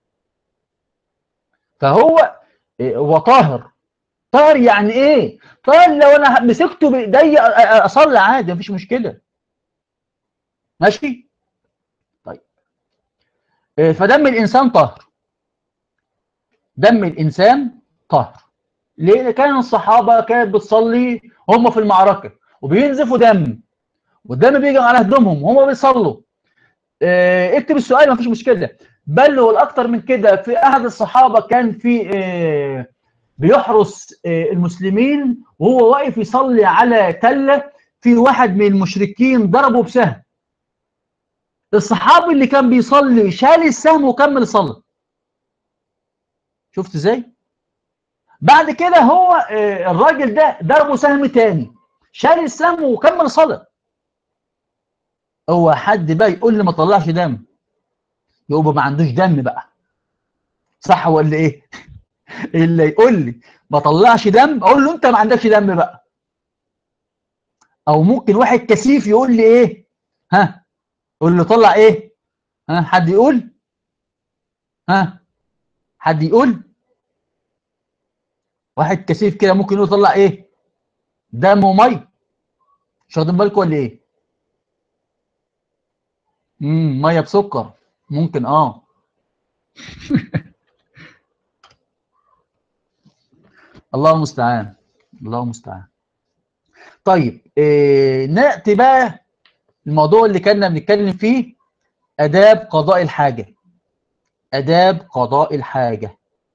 فهو إيه هو طاهر. طاهر يعني ايه؟ طاهر لو انا مسكته بايدي اصلي عادي مفيش مشكله. ماشي. طيب إيه فدم الانسان طاهر. دم الانسان طاهر. ليه؟ كان الصحابه كانت بتصلي هم في المعركه وبينزفوا دم والدم بيجي على هدومهم وهم بيصلوا. اه اكتب السؤال مفيش مشكله. بل والاكثر من كده، في احد الصحابه كان في اه بيحرس اه المسلمين وهو واقف يصلي على تله، في واحد من المشركين ضربه بسهم. الصحابي اللي كان بيصلي شال السهم وكمل صلاه. شفت ازاي؟ بعد كده هو اه الراجل ده ضربه سهم تاني، شال السهم وكمل صلاه. هو حد بقى يقول لي ما طلعش دم يبقى ما عندوش دم بقى، صح ولا ايه؟ اللي يقول لي ما طلعش دم اقول له انت ما عندكش دم بقى. او ممكن واحد كثيف يقول لي ايه، ها قول له طلع ايه، ها حد يقول، ها حد يقول. واحد كثيف كده ممكن يقول طلع ايه، دم ومي. مش واخدين بالكم ولا ايه؟ امم ميه بسكر ممكن اه. الله المستعان، الله المستعان. طيب إيه، ناتي بقى الموضوع اللي كنا بنتكلم فيه، آداب قضاء الحاجة. آداب قضاء الحاجة.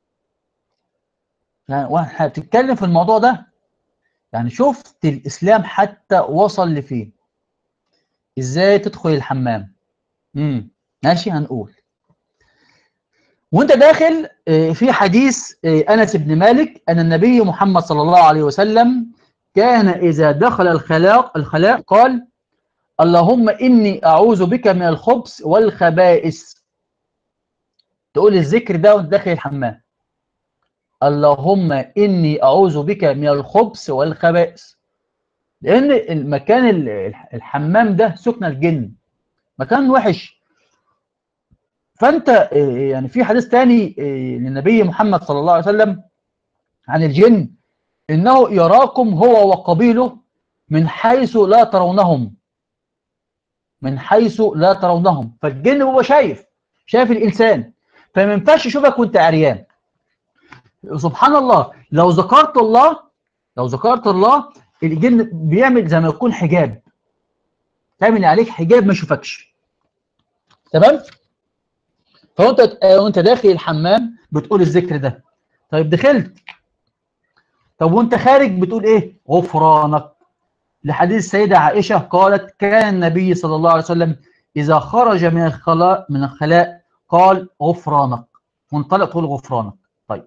يعني واحد بتتكلم في الموضوع ده، يعني شفت الإسلام حتى وصل لفين. إزاي تدخل الحمام. امم ماشي هنقول. وانت داخل في حديث أنس بن مالك أن النبي محمد صلى الله عليه وسلم كان إذا دخل الخلاء الخلاء قال اللهم إني أعوذ بك من الخبث والخبائث. تقول الذكر ده وانت داخل الحمام، اللهم إني أعوذ بك من الخبث والخبائث. لأن المكان الحمام ده سكن الجن، مكان وحش. فأنت يعني في حديث تاني للنبي محمد صلى الله عليه وسلم عن الجن إنه يراكم هو وقبيله من حيث لا ترونهم، من حيث لا ترونهم. فالجن هو شايف، شايف الإنسان، فما ينفعش يشوفك وانت عريان. سبحان الله، لو ذكرت الله، لو ذكرت الله الجن بيعمل زي ما يكون حجاب، تعمل عليك حجاب ما يشوفكش. تمام؟ فانت وانت داخل الحمام بتقول الذكر ده. طيب دخلت، طب وانت خارج بتقول ايه؟ غفرانك. لحديث السيدة عائشة قالت كان النبي صلى الله عليه وسلم إذا خرج من الخلاء من الخلاء قال غفرانك، وانطلق تقول غفرانك. طيب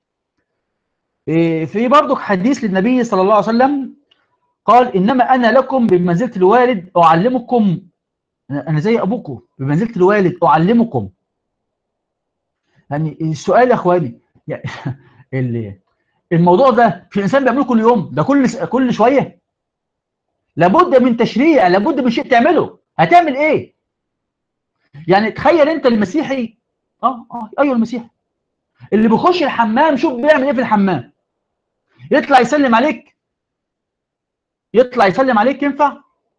إيه، في برضك حديث للنبي صلى الله عليه وسلم قال إنما أنا لكم بمنزلة الوالد أعلمكم، أنا زي أبوكم بمنزلة الوالد أعلمكم. يعني السؤال يا إخواني، يعني اللي الموضوع ده في إنسان بيعمله كل يوم؟ ده كل كل شوية؟ لابد من تشريع، لابد من شيء تعمله. هتعمل إيه؟ يعني تخيل أنت المسيحي، آه آه أيوه المسيحي اللي بيخش الحمام، شوف بيعمل إيه في الحمام. يطلع يسلم عليك، يطلع يسلم عليك ينفع؟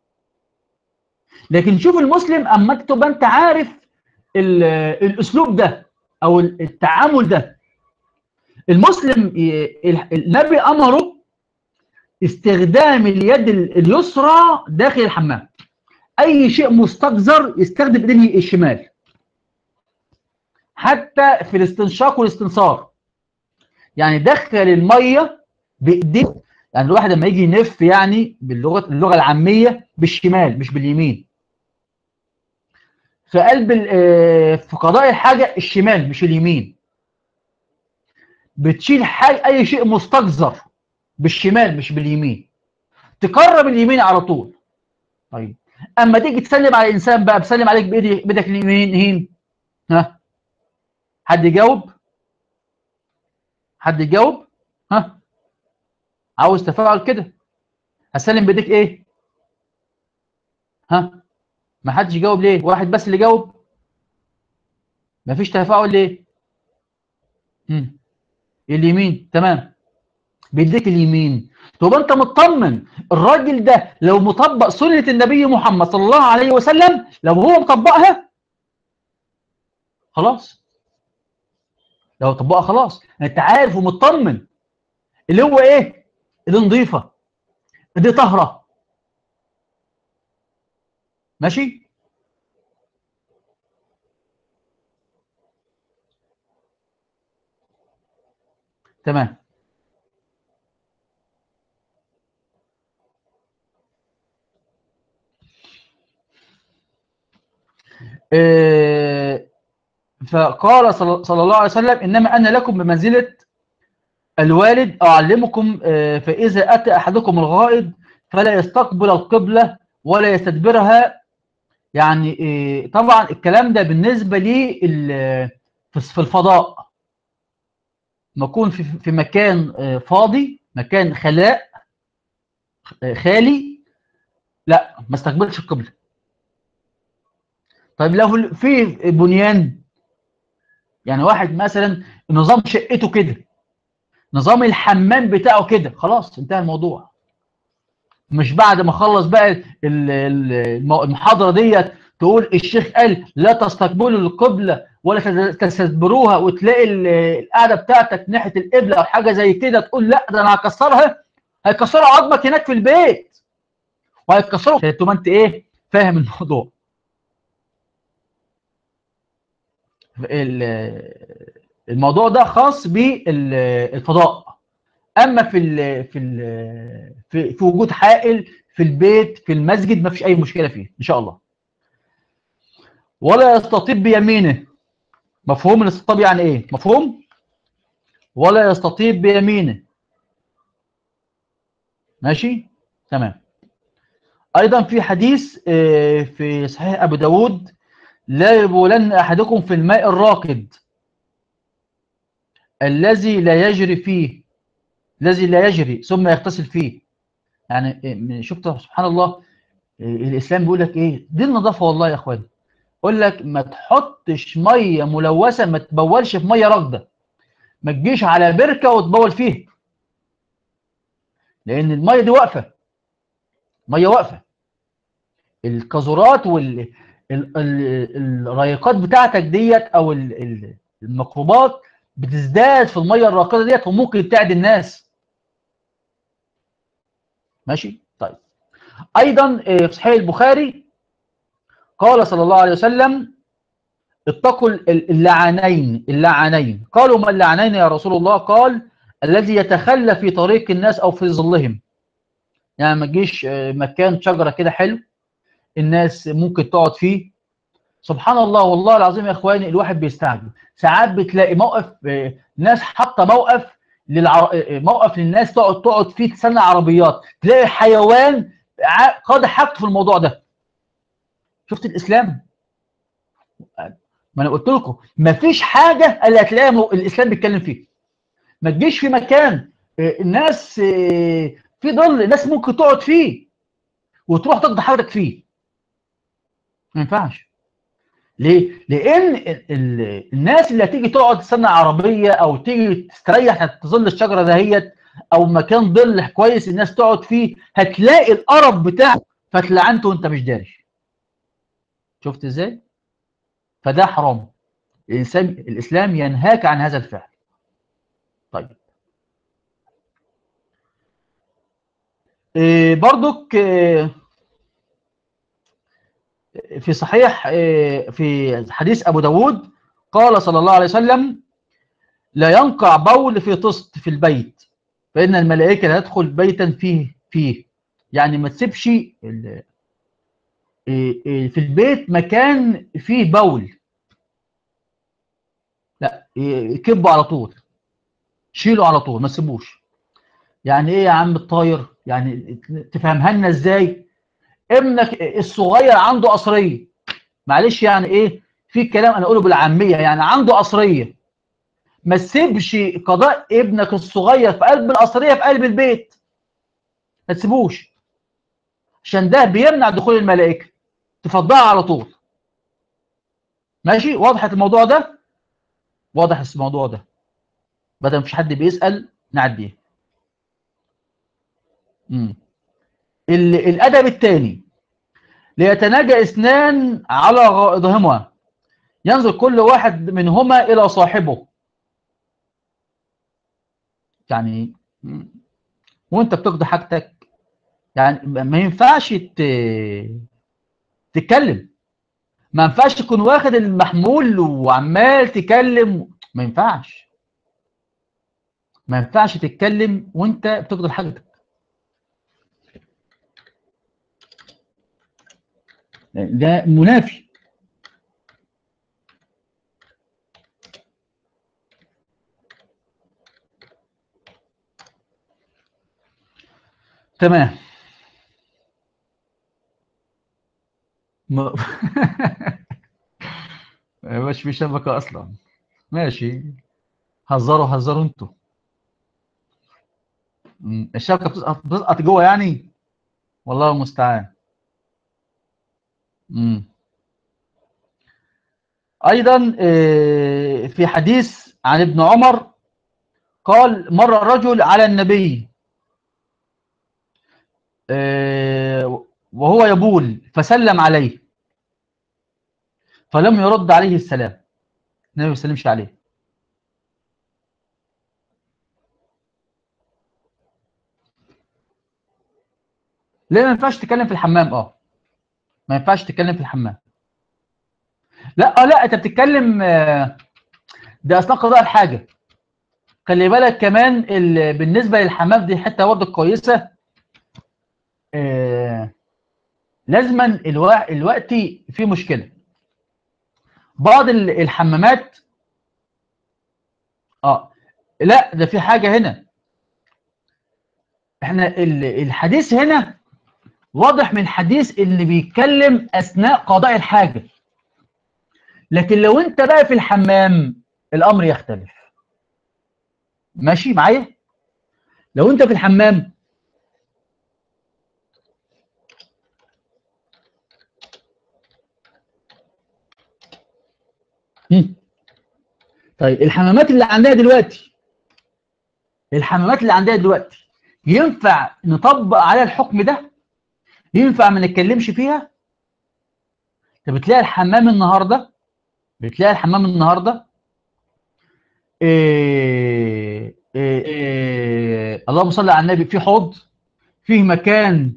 لكن شوف المسلم أما تبقى أنت عارف الأسلوب ده أو التعامل ده. المسلم النبي أمره استخدام اليد اليسرى داخل الحمام. أي شيء مستقذر يستخدم إيده الشمال، حتى في الاستنشاق والاستنثار. يعني دخل المية بإيديه، يعني الواحد لما يجي ينف يعني باللغة اللغة العامية بالشمال مش باليمين. في قلب في قضاء الحاجة الشمال مش اليمين. بتشيل حاجة أي شيء مستقذر بالشمال مش باليمين، تقرب اليمين على طول. طيب اما تيجي تسلم على انسان بقى، بسلم عليك بايدي بايدك اليمين هين، ها حد يجاوب؟ حد يجاوب؟ ها عاوز تفاعل كده، هسلم بايديك ايه؟ ها ما حدش يجاوب ليه؟ واحد بس اللي جاوب. مفيش تفاعل ليه؟ امم اليمين تمام، بايديك اليمين. طب انت مطمن الراجل ده لو مطبق سنة النبي محمد صلى الله عليه وسلم، لو هو مطبقها خلاص، لو طبقها خلاص انت عارف ومطمن اللي هو ايه، اللي نظيفه، دي طهره. ماشي. تمام. إيه فقال صلى صلى الله عليه وسلم انما انا لكم بمنزله الوالد اعلمكم. إيه فاذا اتى احدكم الغائط فلا يستقبل القبله ولا يستدبرها. يعني إيه طبعا الكلام ده بالنسبه لي في الفضاء، نكون في في مكان فاضي، مكان خلاء خالي، لا ما استقبلش القبله. طيب لو في بنيان، يعني واحد مثلا نظام شقته كده، نظام الحمام بتاعه كده، خلاص انتهى الموضوع. مش بعد ما خلص بقى المحاضره ديت تقول الشيخ قال لا تستقبلوا القبله ولا تستدبروها، وتلاقي القعده بتاعتك ناحيه القبله او حاجه زي كده، تقول لا ده انا هكسرها. هيكسروا عظمك هناك في البيت، وهيكسروا عشان ما انت ايه فاهم الموضوع. الموضوع ده خاص بالفضاء. اما في ال في ال في, في وجود حائل في البيت في المسجد ما فيش اي مشكله فيه ان شاء الله. ولا يستطيب بيمينه. مفهوم الاستطاب يعني ايه؟ مفهوم. ولا يستطيب بيمينه. ماشي تمام. ايضا في حديث في صحيح ابو داود لا يبولن احدكم في الماء الراكد الذي لا يجري فيه، الذي لا يجري ثم يغتسل فيه. يعني شفت سبحان الله، الاسلام بيقول لك ايه؟ دي النظافه والله يا اخواني. يقول لك ما تحطش ميه ملوثه، ما تبولش في ميه راكده، ما تجيش على بركه وتبول فيها، لان الميه دي واقفه، ميه واقفه. القاذورات وال ال... ال... الريقات بتاعتك ديت او ال... الميكروبات بتزداد في الميه الراكده ديت وممكن تعدي الناس. ماشي طيب. ايضا في صحيح البخاري قال صلى الله عليه وسلم اتقوا اللعنين اللعنين. قالوا ما اللعنين يا رسول الله؟ قال الذي يتخلى في طريق الناس او في ظلهم. يعني ما تجيش مكان شجره كده حلو الناس ممكن تقعد فيه. سبحان الله والله العظيم يا اخواني، الواحد بيستعجب ساعات بتلاقي موقف، ناس حاطه موقف للع... موقف للناس تقعد تقعد فيه تستنى عربيات، تلاقي حيوان قاضي حاجته في الموضوع ده. شفت الاسلام؟ ما انا قلت لكم ما فيش حاجه الا هتلاقيها الاسلام بيتكلم فيها. ما تجيش في مكان الناس في ظل الناس ممكن تقعد فيه وتروح تقضي حاجتك فيه، ما ينفعش. ليه؟ لان الناس اللي هتيجي تقعد تستنى عربيه او تيجي تستريح تحت ظل الشجره دهيت او مكان ظل كويس الناس تقعد فيه، هتلاقي القرف بتاعك فتلعنته وانت مش داري. شفت ازاي؟ فده حرام. الانسان الاسلام ينهاك عن هذا الفعل. طيب إيه برضك إيه في صحيح إيه في حديث ابو داود قال صلى الله عليه وسلم لا ينقع بول في طست في البيت فإن الملائكة لا تدخل بيتا فيه فيه. يعني ما تسيبش في البيت مكان فيه بول، لا كبه على طول، شيله على طول ما تسيبوش. يعني ايه يا عم الطاير؟ يعني تفهمها لنا ازاي؟ ابنك الصغير عنده قصريه، معلش يعني ايه في كلام انا اقوله بالعاميه، يعني عنده قصريه، ما تسيبش قضاء ابنك الصغير في قلب القصريه في قلب البيت، ما تسيبوش، عشان ده بيمنع دخول الملائكه، تفضها على طول. ماشي وضحت الموضوع ده؟ واضح الموضوع ده بدل مفيش حد بيسأل نعديه. امم الادب الثاني ليتناجى اثنان على غائضهما ينظر كل واحد منهما الى صاحبه. يعني وانت بتقضي حاجتك يعني ما ينفعش تتكلم، ما ينفعش تكون واخد المحمول وعمال تكلم، ما ينفعش ما ينفعش تتكلم وانت بتقضي حاجتك، ده منافي. تمام. مش في شبكة اصلا. ماشي، هزروا هزروا انتوا. الشبكة بتسقط بتسقط جوه يعني، والله المستعان. امم ايضا في حديث عن ابن عمر قال مر رجل على النبي وهو يبول فسلم عليه فلم يرد عليه السلام، النبي ما يسلمش عليه. ليه ما ينفعش تتكلم في الحمام؟ اه ما ينفعش تتكلم في الحمام. لا اه لا انت بتتكلم، ده اثناء قضاء الحاجه. خلي بالك كمان بالنسبه للحمام دي حته برضه كويسه. آه لازما الوا... الوقت في مشكله. بعض الحمامات اه لا ده في حاجه هنا، احنا الحديث هنا واضح من الحديث اللي بيتكلم اثناء قضاء الحاجه، لكن لو انت بقى في الحمام الامر يختلف. ماشي معايا؟ لو انت في الحمام هم. طيب الحمامات اللي عندنا دلوقتي الحمامات اللي عندنا دلوقتي ينفع نطبق عليها الحكم ده؟ ينفع ما نتكلمش فيها؟ انت بتلاقي الحمام النهارده بتلاقي الحمام النهارده إيه إيه إيه اللهم صل على النبي، في حوض، فيه مكان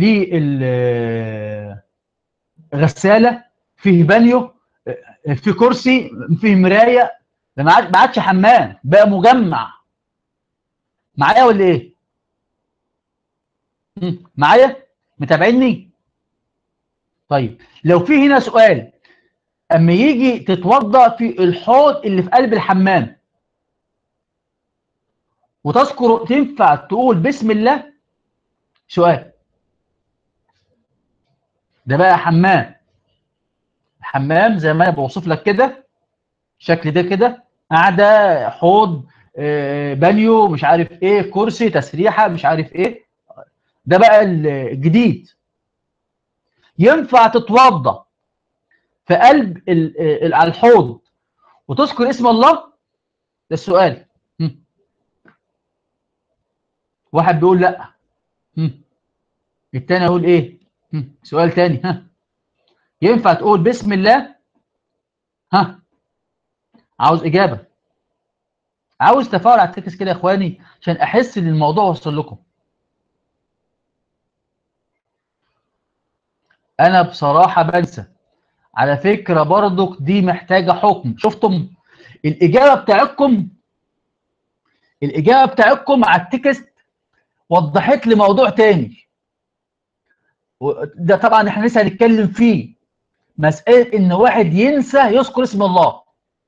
للغساله، فيه بانيو، في كرسي، فيه مرايه. ده ما عادش ما عادش حمام، بقى مجمع. معايا ولا ايه؟ مم. معايا؟ متابعيني؟ طيب لو في هنا سؤال، اما يجي تتوضا في الحوض اللي في قلب الحمام وتذكر، تنفع تقول بسم الله؟ سؤال. ده بقى حمام، حمام زي ما انا بوصف لك كده، الشكل ده كده، قاعده، حوض، آه، بانيو، مش عارف ايه، كرسي، تسريحه، مش عارف ايه. ده بقى الجديد. ينفع تتوضا في قلب على الحوض وتذكر اسم الله؟ ده السؤال. هم. واحد بيقول لا. هم. التاني يقول ايه؟ هم. سؤال تاني. ها، ينفع تقول بسم الله؟ ها، عاوز اجابه، عاوز تفاعل على التكس كده يا اخواني عشان احس ان الموضوع وصل لكم. انا بصراحه بنسى، على فكره برضك دي محتاجه حكم. شفتم الاجابه بتاعتكم؟ الاجابه بتاعتكم على التكست وضحت لي موضوع تاني، ده طبعا احنا لسه هنتكلم فيه. مساله ان واحد ينسى يذكر اسم الله.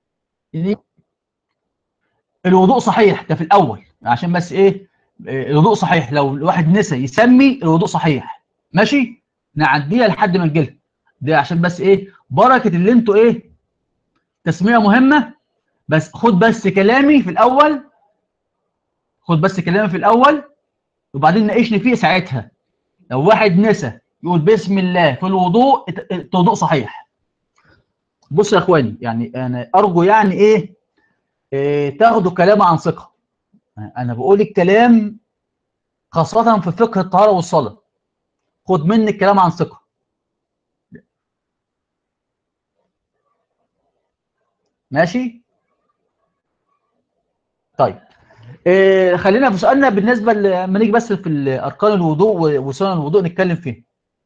الوضوء صحيح، ده في الاول عشان بس ايه، الوضوء صحيح. لو الواحد نسى يسمي الوضوء صحيح. ماشي، نعديها لحد ما نجيلها. ده عشان بس ايه، بركه اللي انتوا ايه، تسميه مهمه. بس خد بس كلامي في الاول، خد بس كلامي في الاول وبعدين ناقشني فيه ساعتها. لو واحد نسى يقول بسم الله في الوضوء، الوضوء صحيح. بص يا اخواني، يعني انا ارجو يعني ايه, إيه تاخدوا كلام عن ثقه. انا بقول الكلام خاصه في فقه الطهاره والصلاه، خد مني الكلام عن ثقه. ماشي؟ طيب إيه خلينا في سؤالنا بالنسبه لما نيجي بس في اركان الوضوء وسنن الوضوء نتكلم فيه.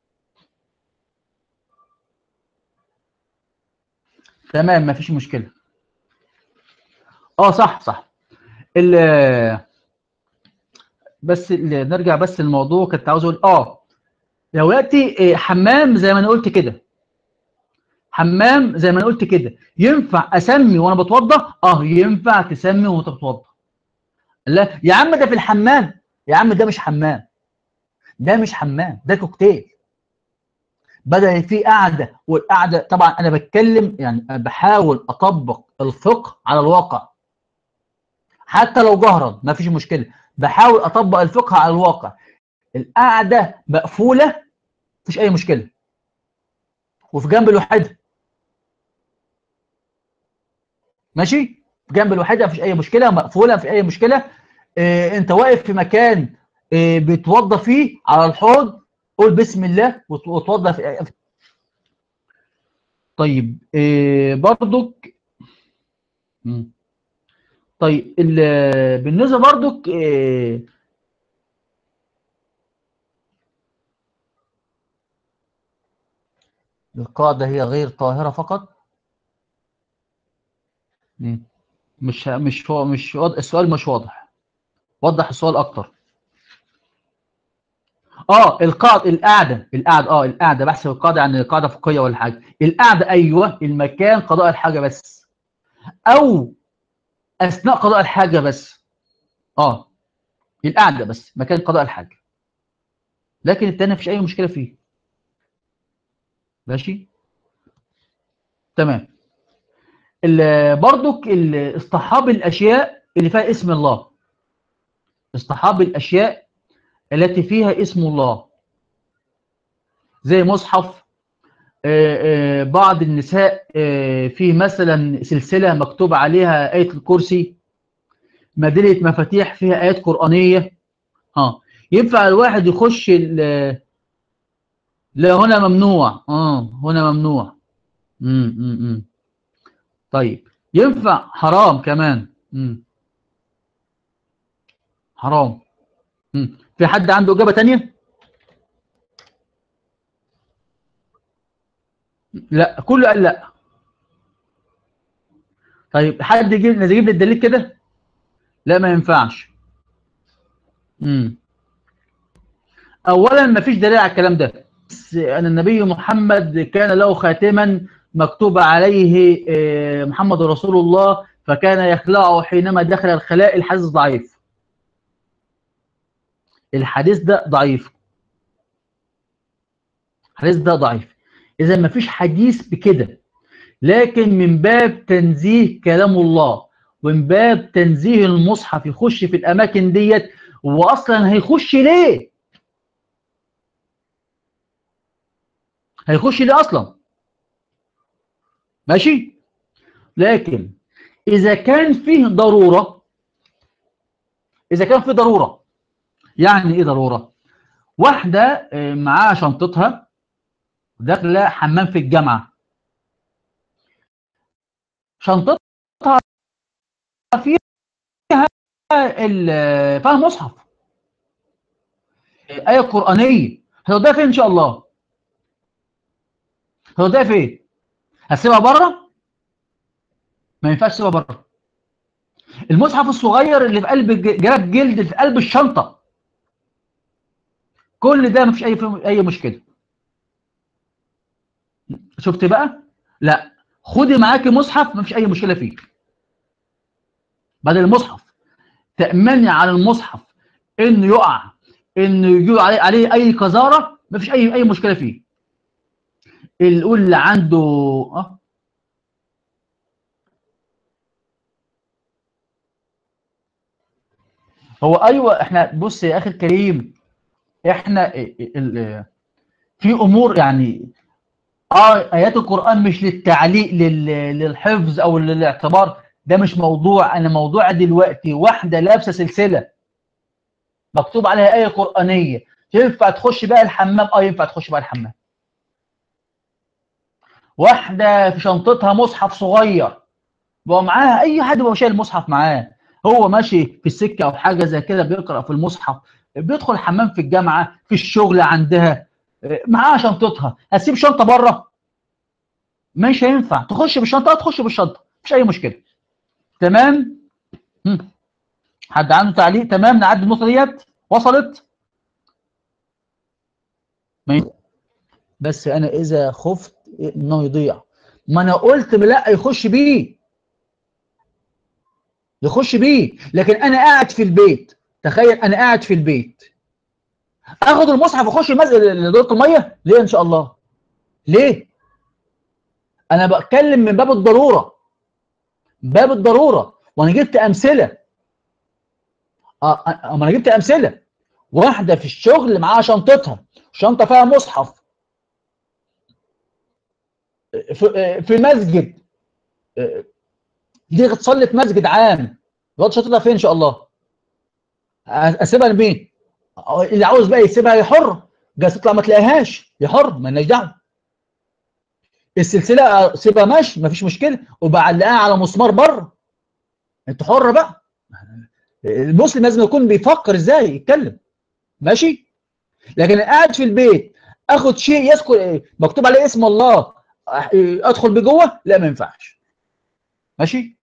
تمام مفيش مشكله. اه صح صح. بس نرجع بس للموضوع. كنت عاوز اقول اه دلوقتي حمام زي ما انا قلت كده، حمام زي ما انا قلت كده ينفع اسمي وانا بتوضى؟ اه ينفع تسمي وانت بتوضى. لا يا عم ده في الحمام، يا عم ده مش حمام، ده مش حمام، ده كوكتيل. بدأ في قاعده، والقعده طبعا انا بتكلم يعني بحاول اطبق الفقه على الواقع حتى لو جهرا ما فيش مشكله، بحاول اطبق الفقه على الواقع. القعده مقفوله مفيش اي مشكله، وفي جنب الوحده ماشي، في جنب الوحده مفيش اي مشكله، مقفوله مفيش اي مشكله. إيه انت واقف في مكان إيه بتوضى فيه على الحوض، قول بسم الله وتوضى في. طيب إيه برضك. مم. طيب بالنسبه برضك إيه القاعده هي غير طاهره فقط. مم. مش مش مش واضح السؤال، مش واضح، وضح السؤال اكتر. اه القاعده القعده القعده اه القعده بحسب القاعده عن القاعده فقهيه ولا حاجه. القعده ايوه المكان قضاء الحاجه بس، او اثناء قضاء الحاجه بس. اه القعده بس مكان قضاء الحاجه، لكن التاني مفيش اي مشكله فيه. ماشي تمام. برضك اصطحاب الاشياء اللي فيها اسم الله، اصطحاب الاشياء التي فيها اسم الله زي مصحف. آه، آه، بعض النساء آه، في مثلا سلسله مكتوب عليها ايه الكرسي، مدينه مفاتيح فيها ايات قرانيه. اه ينفع الواحد يخش لا هنا ممنوع، اه هنا ممنوع. امم امم طيب ينفع حرام كمان. امم حرام. امم في حد عنده اجابه تانية؟ لا كله قال لا. طيب حد يجيب يجيب لي الدليل كده. لا ما ينفعش. امم اولا ما فيش دليل على الكلام ده. ان النبي محمد كان له خاتما مكتوب عليه آه، محمد رسول الله فكان يخلعه حينما دخل الخلاء. الحديث ضعيف، الحديث ده ضعيف، الحديث ده ضعيف. اذا ما فيش حديث بكده، لكن من باب تنزيه كلام الله ومن باب تنزيه المصحف يخش في الاماكن ديت. واصلا هيخش ليه؟ هيخش ليه اصلا؟ ماشي. لكن اذا كان فيه ضروره، اذا كان فيه ضروره يعني ايه ضروره؟ واحده آه، معاها شنطتها داخله حمام في الجامعه، شنطتها فيها ال- فيها مصحف، آه، ايه قرانيه، هتوديها فين ان شاء الله؟ هتوديها فين؟ هتسيبها بره؟ ما ينفعش تسيبها بره. المصحف الصغير اللي في قلب جراب جلد اللي في قلب الشنطه، كل ده مفيش اي اي مشكله. شفت بقى؟ لا خدي معاكي مصحف مفيش اي مشكله فيه. بدل المصحف تأمني على المصحف انه يقع، انه يجي عليه عليه اي قذاره، مفيش اي اي مشكله فيه. اللي يقول اللي عنده اه هو ايوه احنا بص يا اخي الكريم، احنا ال- ال- في امور يعني اه ايات القران مش للتعليق لل- للحفظ او للاعتبار، ده مش موضوع. انا موضوع دلوقتي واحده لابسه سلسله مكتوب عليها ايه قرانيه، ينفع تخش بقى الحمام؟ اه ينفع تخش بقى الحمام. واحده في شنطتها مصحف صغير، بقى معاها اي حد بقى شايل المصحف معاه، هو ماشي في السكه او حاجه زي كده بيقرا في المصحف، بيدخل حمام في الجامعه، في الشغل عندها، معاها شنطتها، هتسيب شنطه بره؟ مش هينفع. تخش بالشنطه تخش بالشنطه، مفيش اي مشكله. تمام. هم. حد عنده تعليق؟ تمام، نعدي النقطه ديت. وصلت؟ بس انا اذا خفت انه يضيع، ما انا قلت لا يخش بيه، يخش بيه. لكن انا قاعد في البيت، تخيل انا قاعد في البيت، اخد المصحف واخش المسجد دورة الميه؟ ليه ان شاء الله؟ ليه؟ انا بتكلم من باب الضروره، باب الضروره. وانا جبت امثله. اه اما انا جبت امثله. واحده في الشغل معاها شنطتها، شنطه فيها مصحف، في في مسجد، دي تصلي في مسجد عام، الواد شنطتها فين ان شاء الله؟ اسيبها لمين؟ اللي عاوز بقى يسيبها يا حر، جاي تطلع ما تلاقيهاش يا حر، مالناش دعوه. السلسله سيبها ماشي، مفيش مشكله، وبعلقها على مسمار بره، انت حر بقى. المسلم لازم يكون بيفكر ازاي يتكلم، ماشي. لكن قاعد في البيت اخد شيء يذكر ايه مكتوب عليه اسم الله، ادخل بجوه؟ لا ما ينفعش، ماشي.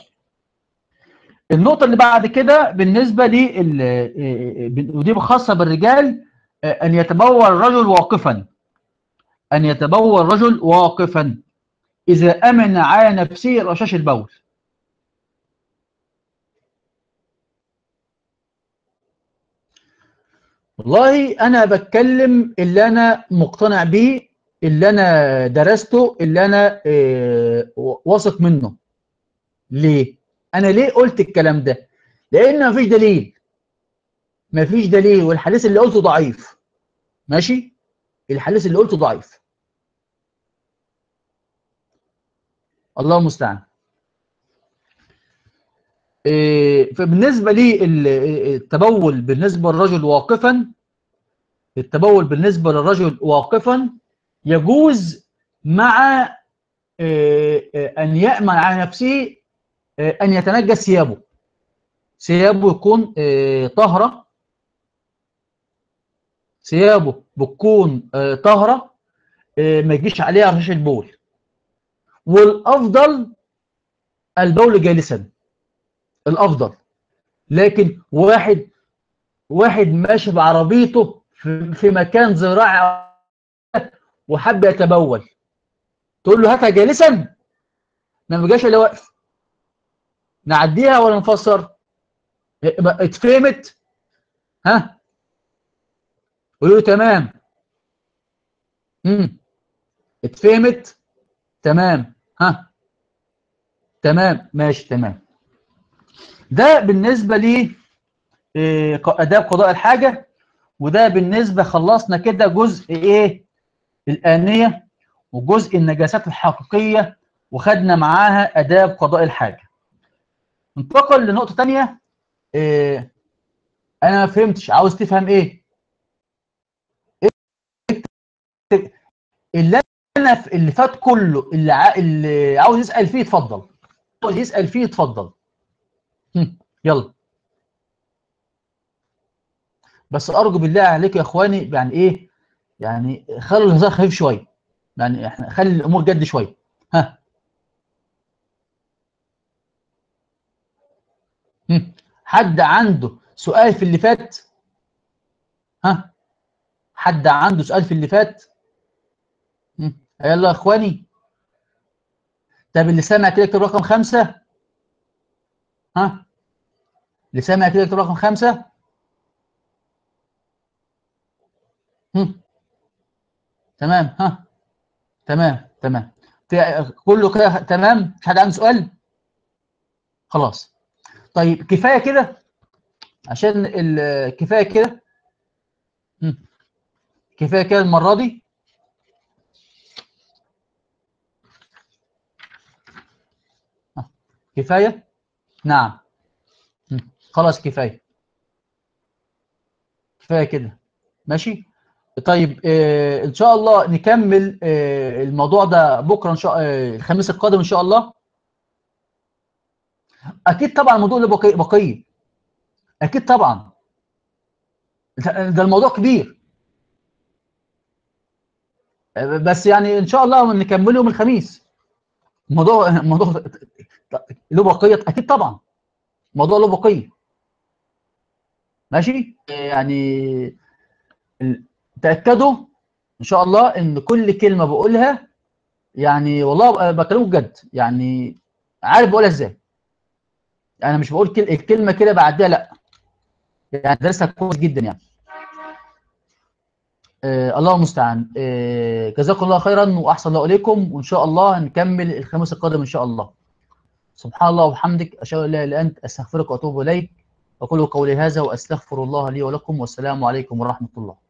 النقطه اللي بعد كده بالنسبه لي، ودي خاصه بالرجال، ان يتبول الرجل واقفا، ان يتبول الرجل واقفا اذا امن على نفسه رشاش البول. والله انا بتكلم اللي انا مقتنع بيه، اللي انا درسته، اللي انا آه، واثق منه. ليه؟ انا ليه قلت الكلام ده؟ لان مفيش دليل، مفيش دليل، والحديث اللي قلته ضعيف، ماشي. الحديث اللي قلته ضعيف، الله المستعان. آه، فبالنسبه لي التبول بالنسبه للرجل واقفا، التبول بالنسبه للرجل واقفا يجوز مع آه، آه، ان يامن على نفسه آه، ان يتنجس ثيابه، ثيابه يكون آه، طاهره، ثيابه بتكون آه، طاهره، آه، ما يجيش عليها رشاش البول. والافضل البول جالسا، الافضل. لكن واحد واحد ماشي بعربيته في, في مكان زراعي وحب يتبول، تقول له هاتها جالسا؟ ما بيجاش الا واقف. نعديها ولا نفسر؟ اتفهمت؟ ها؟ قولوا له تمام. امم اتفهمت؟ تمام. ها؟ تمام، ماشي، تمام. ده بالنسبة لي إيه، آداب قضاء الحاجة. وده بالنسبة خلصنا كده جزء إيه؟ الآنية، وجزء النجاسات الحقيقية، وخدنا معاها آداب قضاء الحاجة. ننتقل لنقطة تانية. إيه، أنا ما فهمتش، عاوز تفهم إيه؟ اللي أنا في اللي فات كله، اللي, ع... اللي عاوز يسأل فيه اتفضل، عاوز يسأل فيه اتفضل. هم. يلا. بس أرجو بالله عليك يا إخواني، يعني إيه؟ يعني خلوا الهزار خفيف شوية، يعني احنا خلي الامور جد شويه. ها؟ هم. حد عنده سؤال في اللي فات؟ ها؟ حد عنده سؤال في اللي فات؟ هم. يلا يا اخواني. طب اللي سامع كده يكتب رقم خمسة. ها؟ اللي سامع كده يكتب رقم خمسة. هم. تمام. ها؟ تمام، تمام. في كله كده تمام؟ مش حد عنده سؤال؟ خلاص. طيب كفايه كده، عشان كفايه كده. هم. كفايه كده المره دي. ها. كفايه. نعم. هم. خلاص كفايه، كفايه كده، ماشي. طيب آه ان شاء الله نكمل آه الموضوع ده بكره ان شاء الله، آه الخميس القادم ان شاء الله. اكيد طبعا الموضوع له بقيه بقيه اكيد طبعا. ده ده الموضوع كبير. بس يعني ان شاء الله نكمله يوم الخميس. الموضوع الموضوع له بقيه اكيد طبعا. الموضوع له بقيه. ماشي يعني. تاكدوا ان شاء الله ان كل كلمه بقولها يعني والله بكلمه بجد، يعني عارف بقولها ازاي. انا مش بقول كل الكلمه كده بعدها، لا، يعني درسها كويس جدا يعني. آه الله المستعان. آه جزاكم الله خيرا واحسن الله اليكم، وان شاء الله هنكمل الخميس القادم ان شاء الله. سبحان الله وبحمدك، اشهد ان لا اله الا انت، استغفرك واتوب اليك. اقول قولي هذا واستغفر الله لي ولكم، والسلام عليكم ورحمه الله.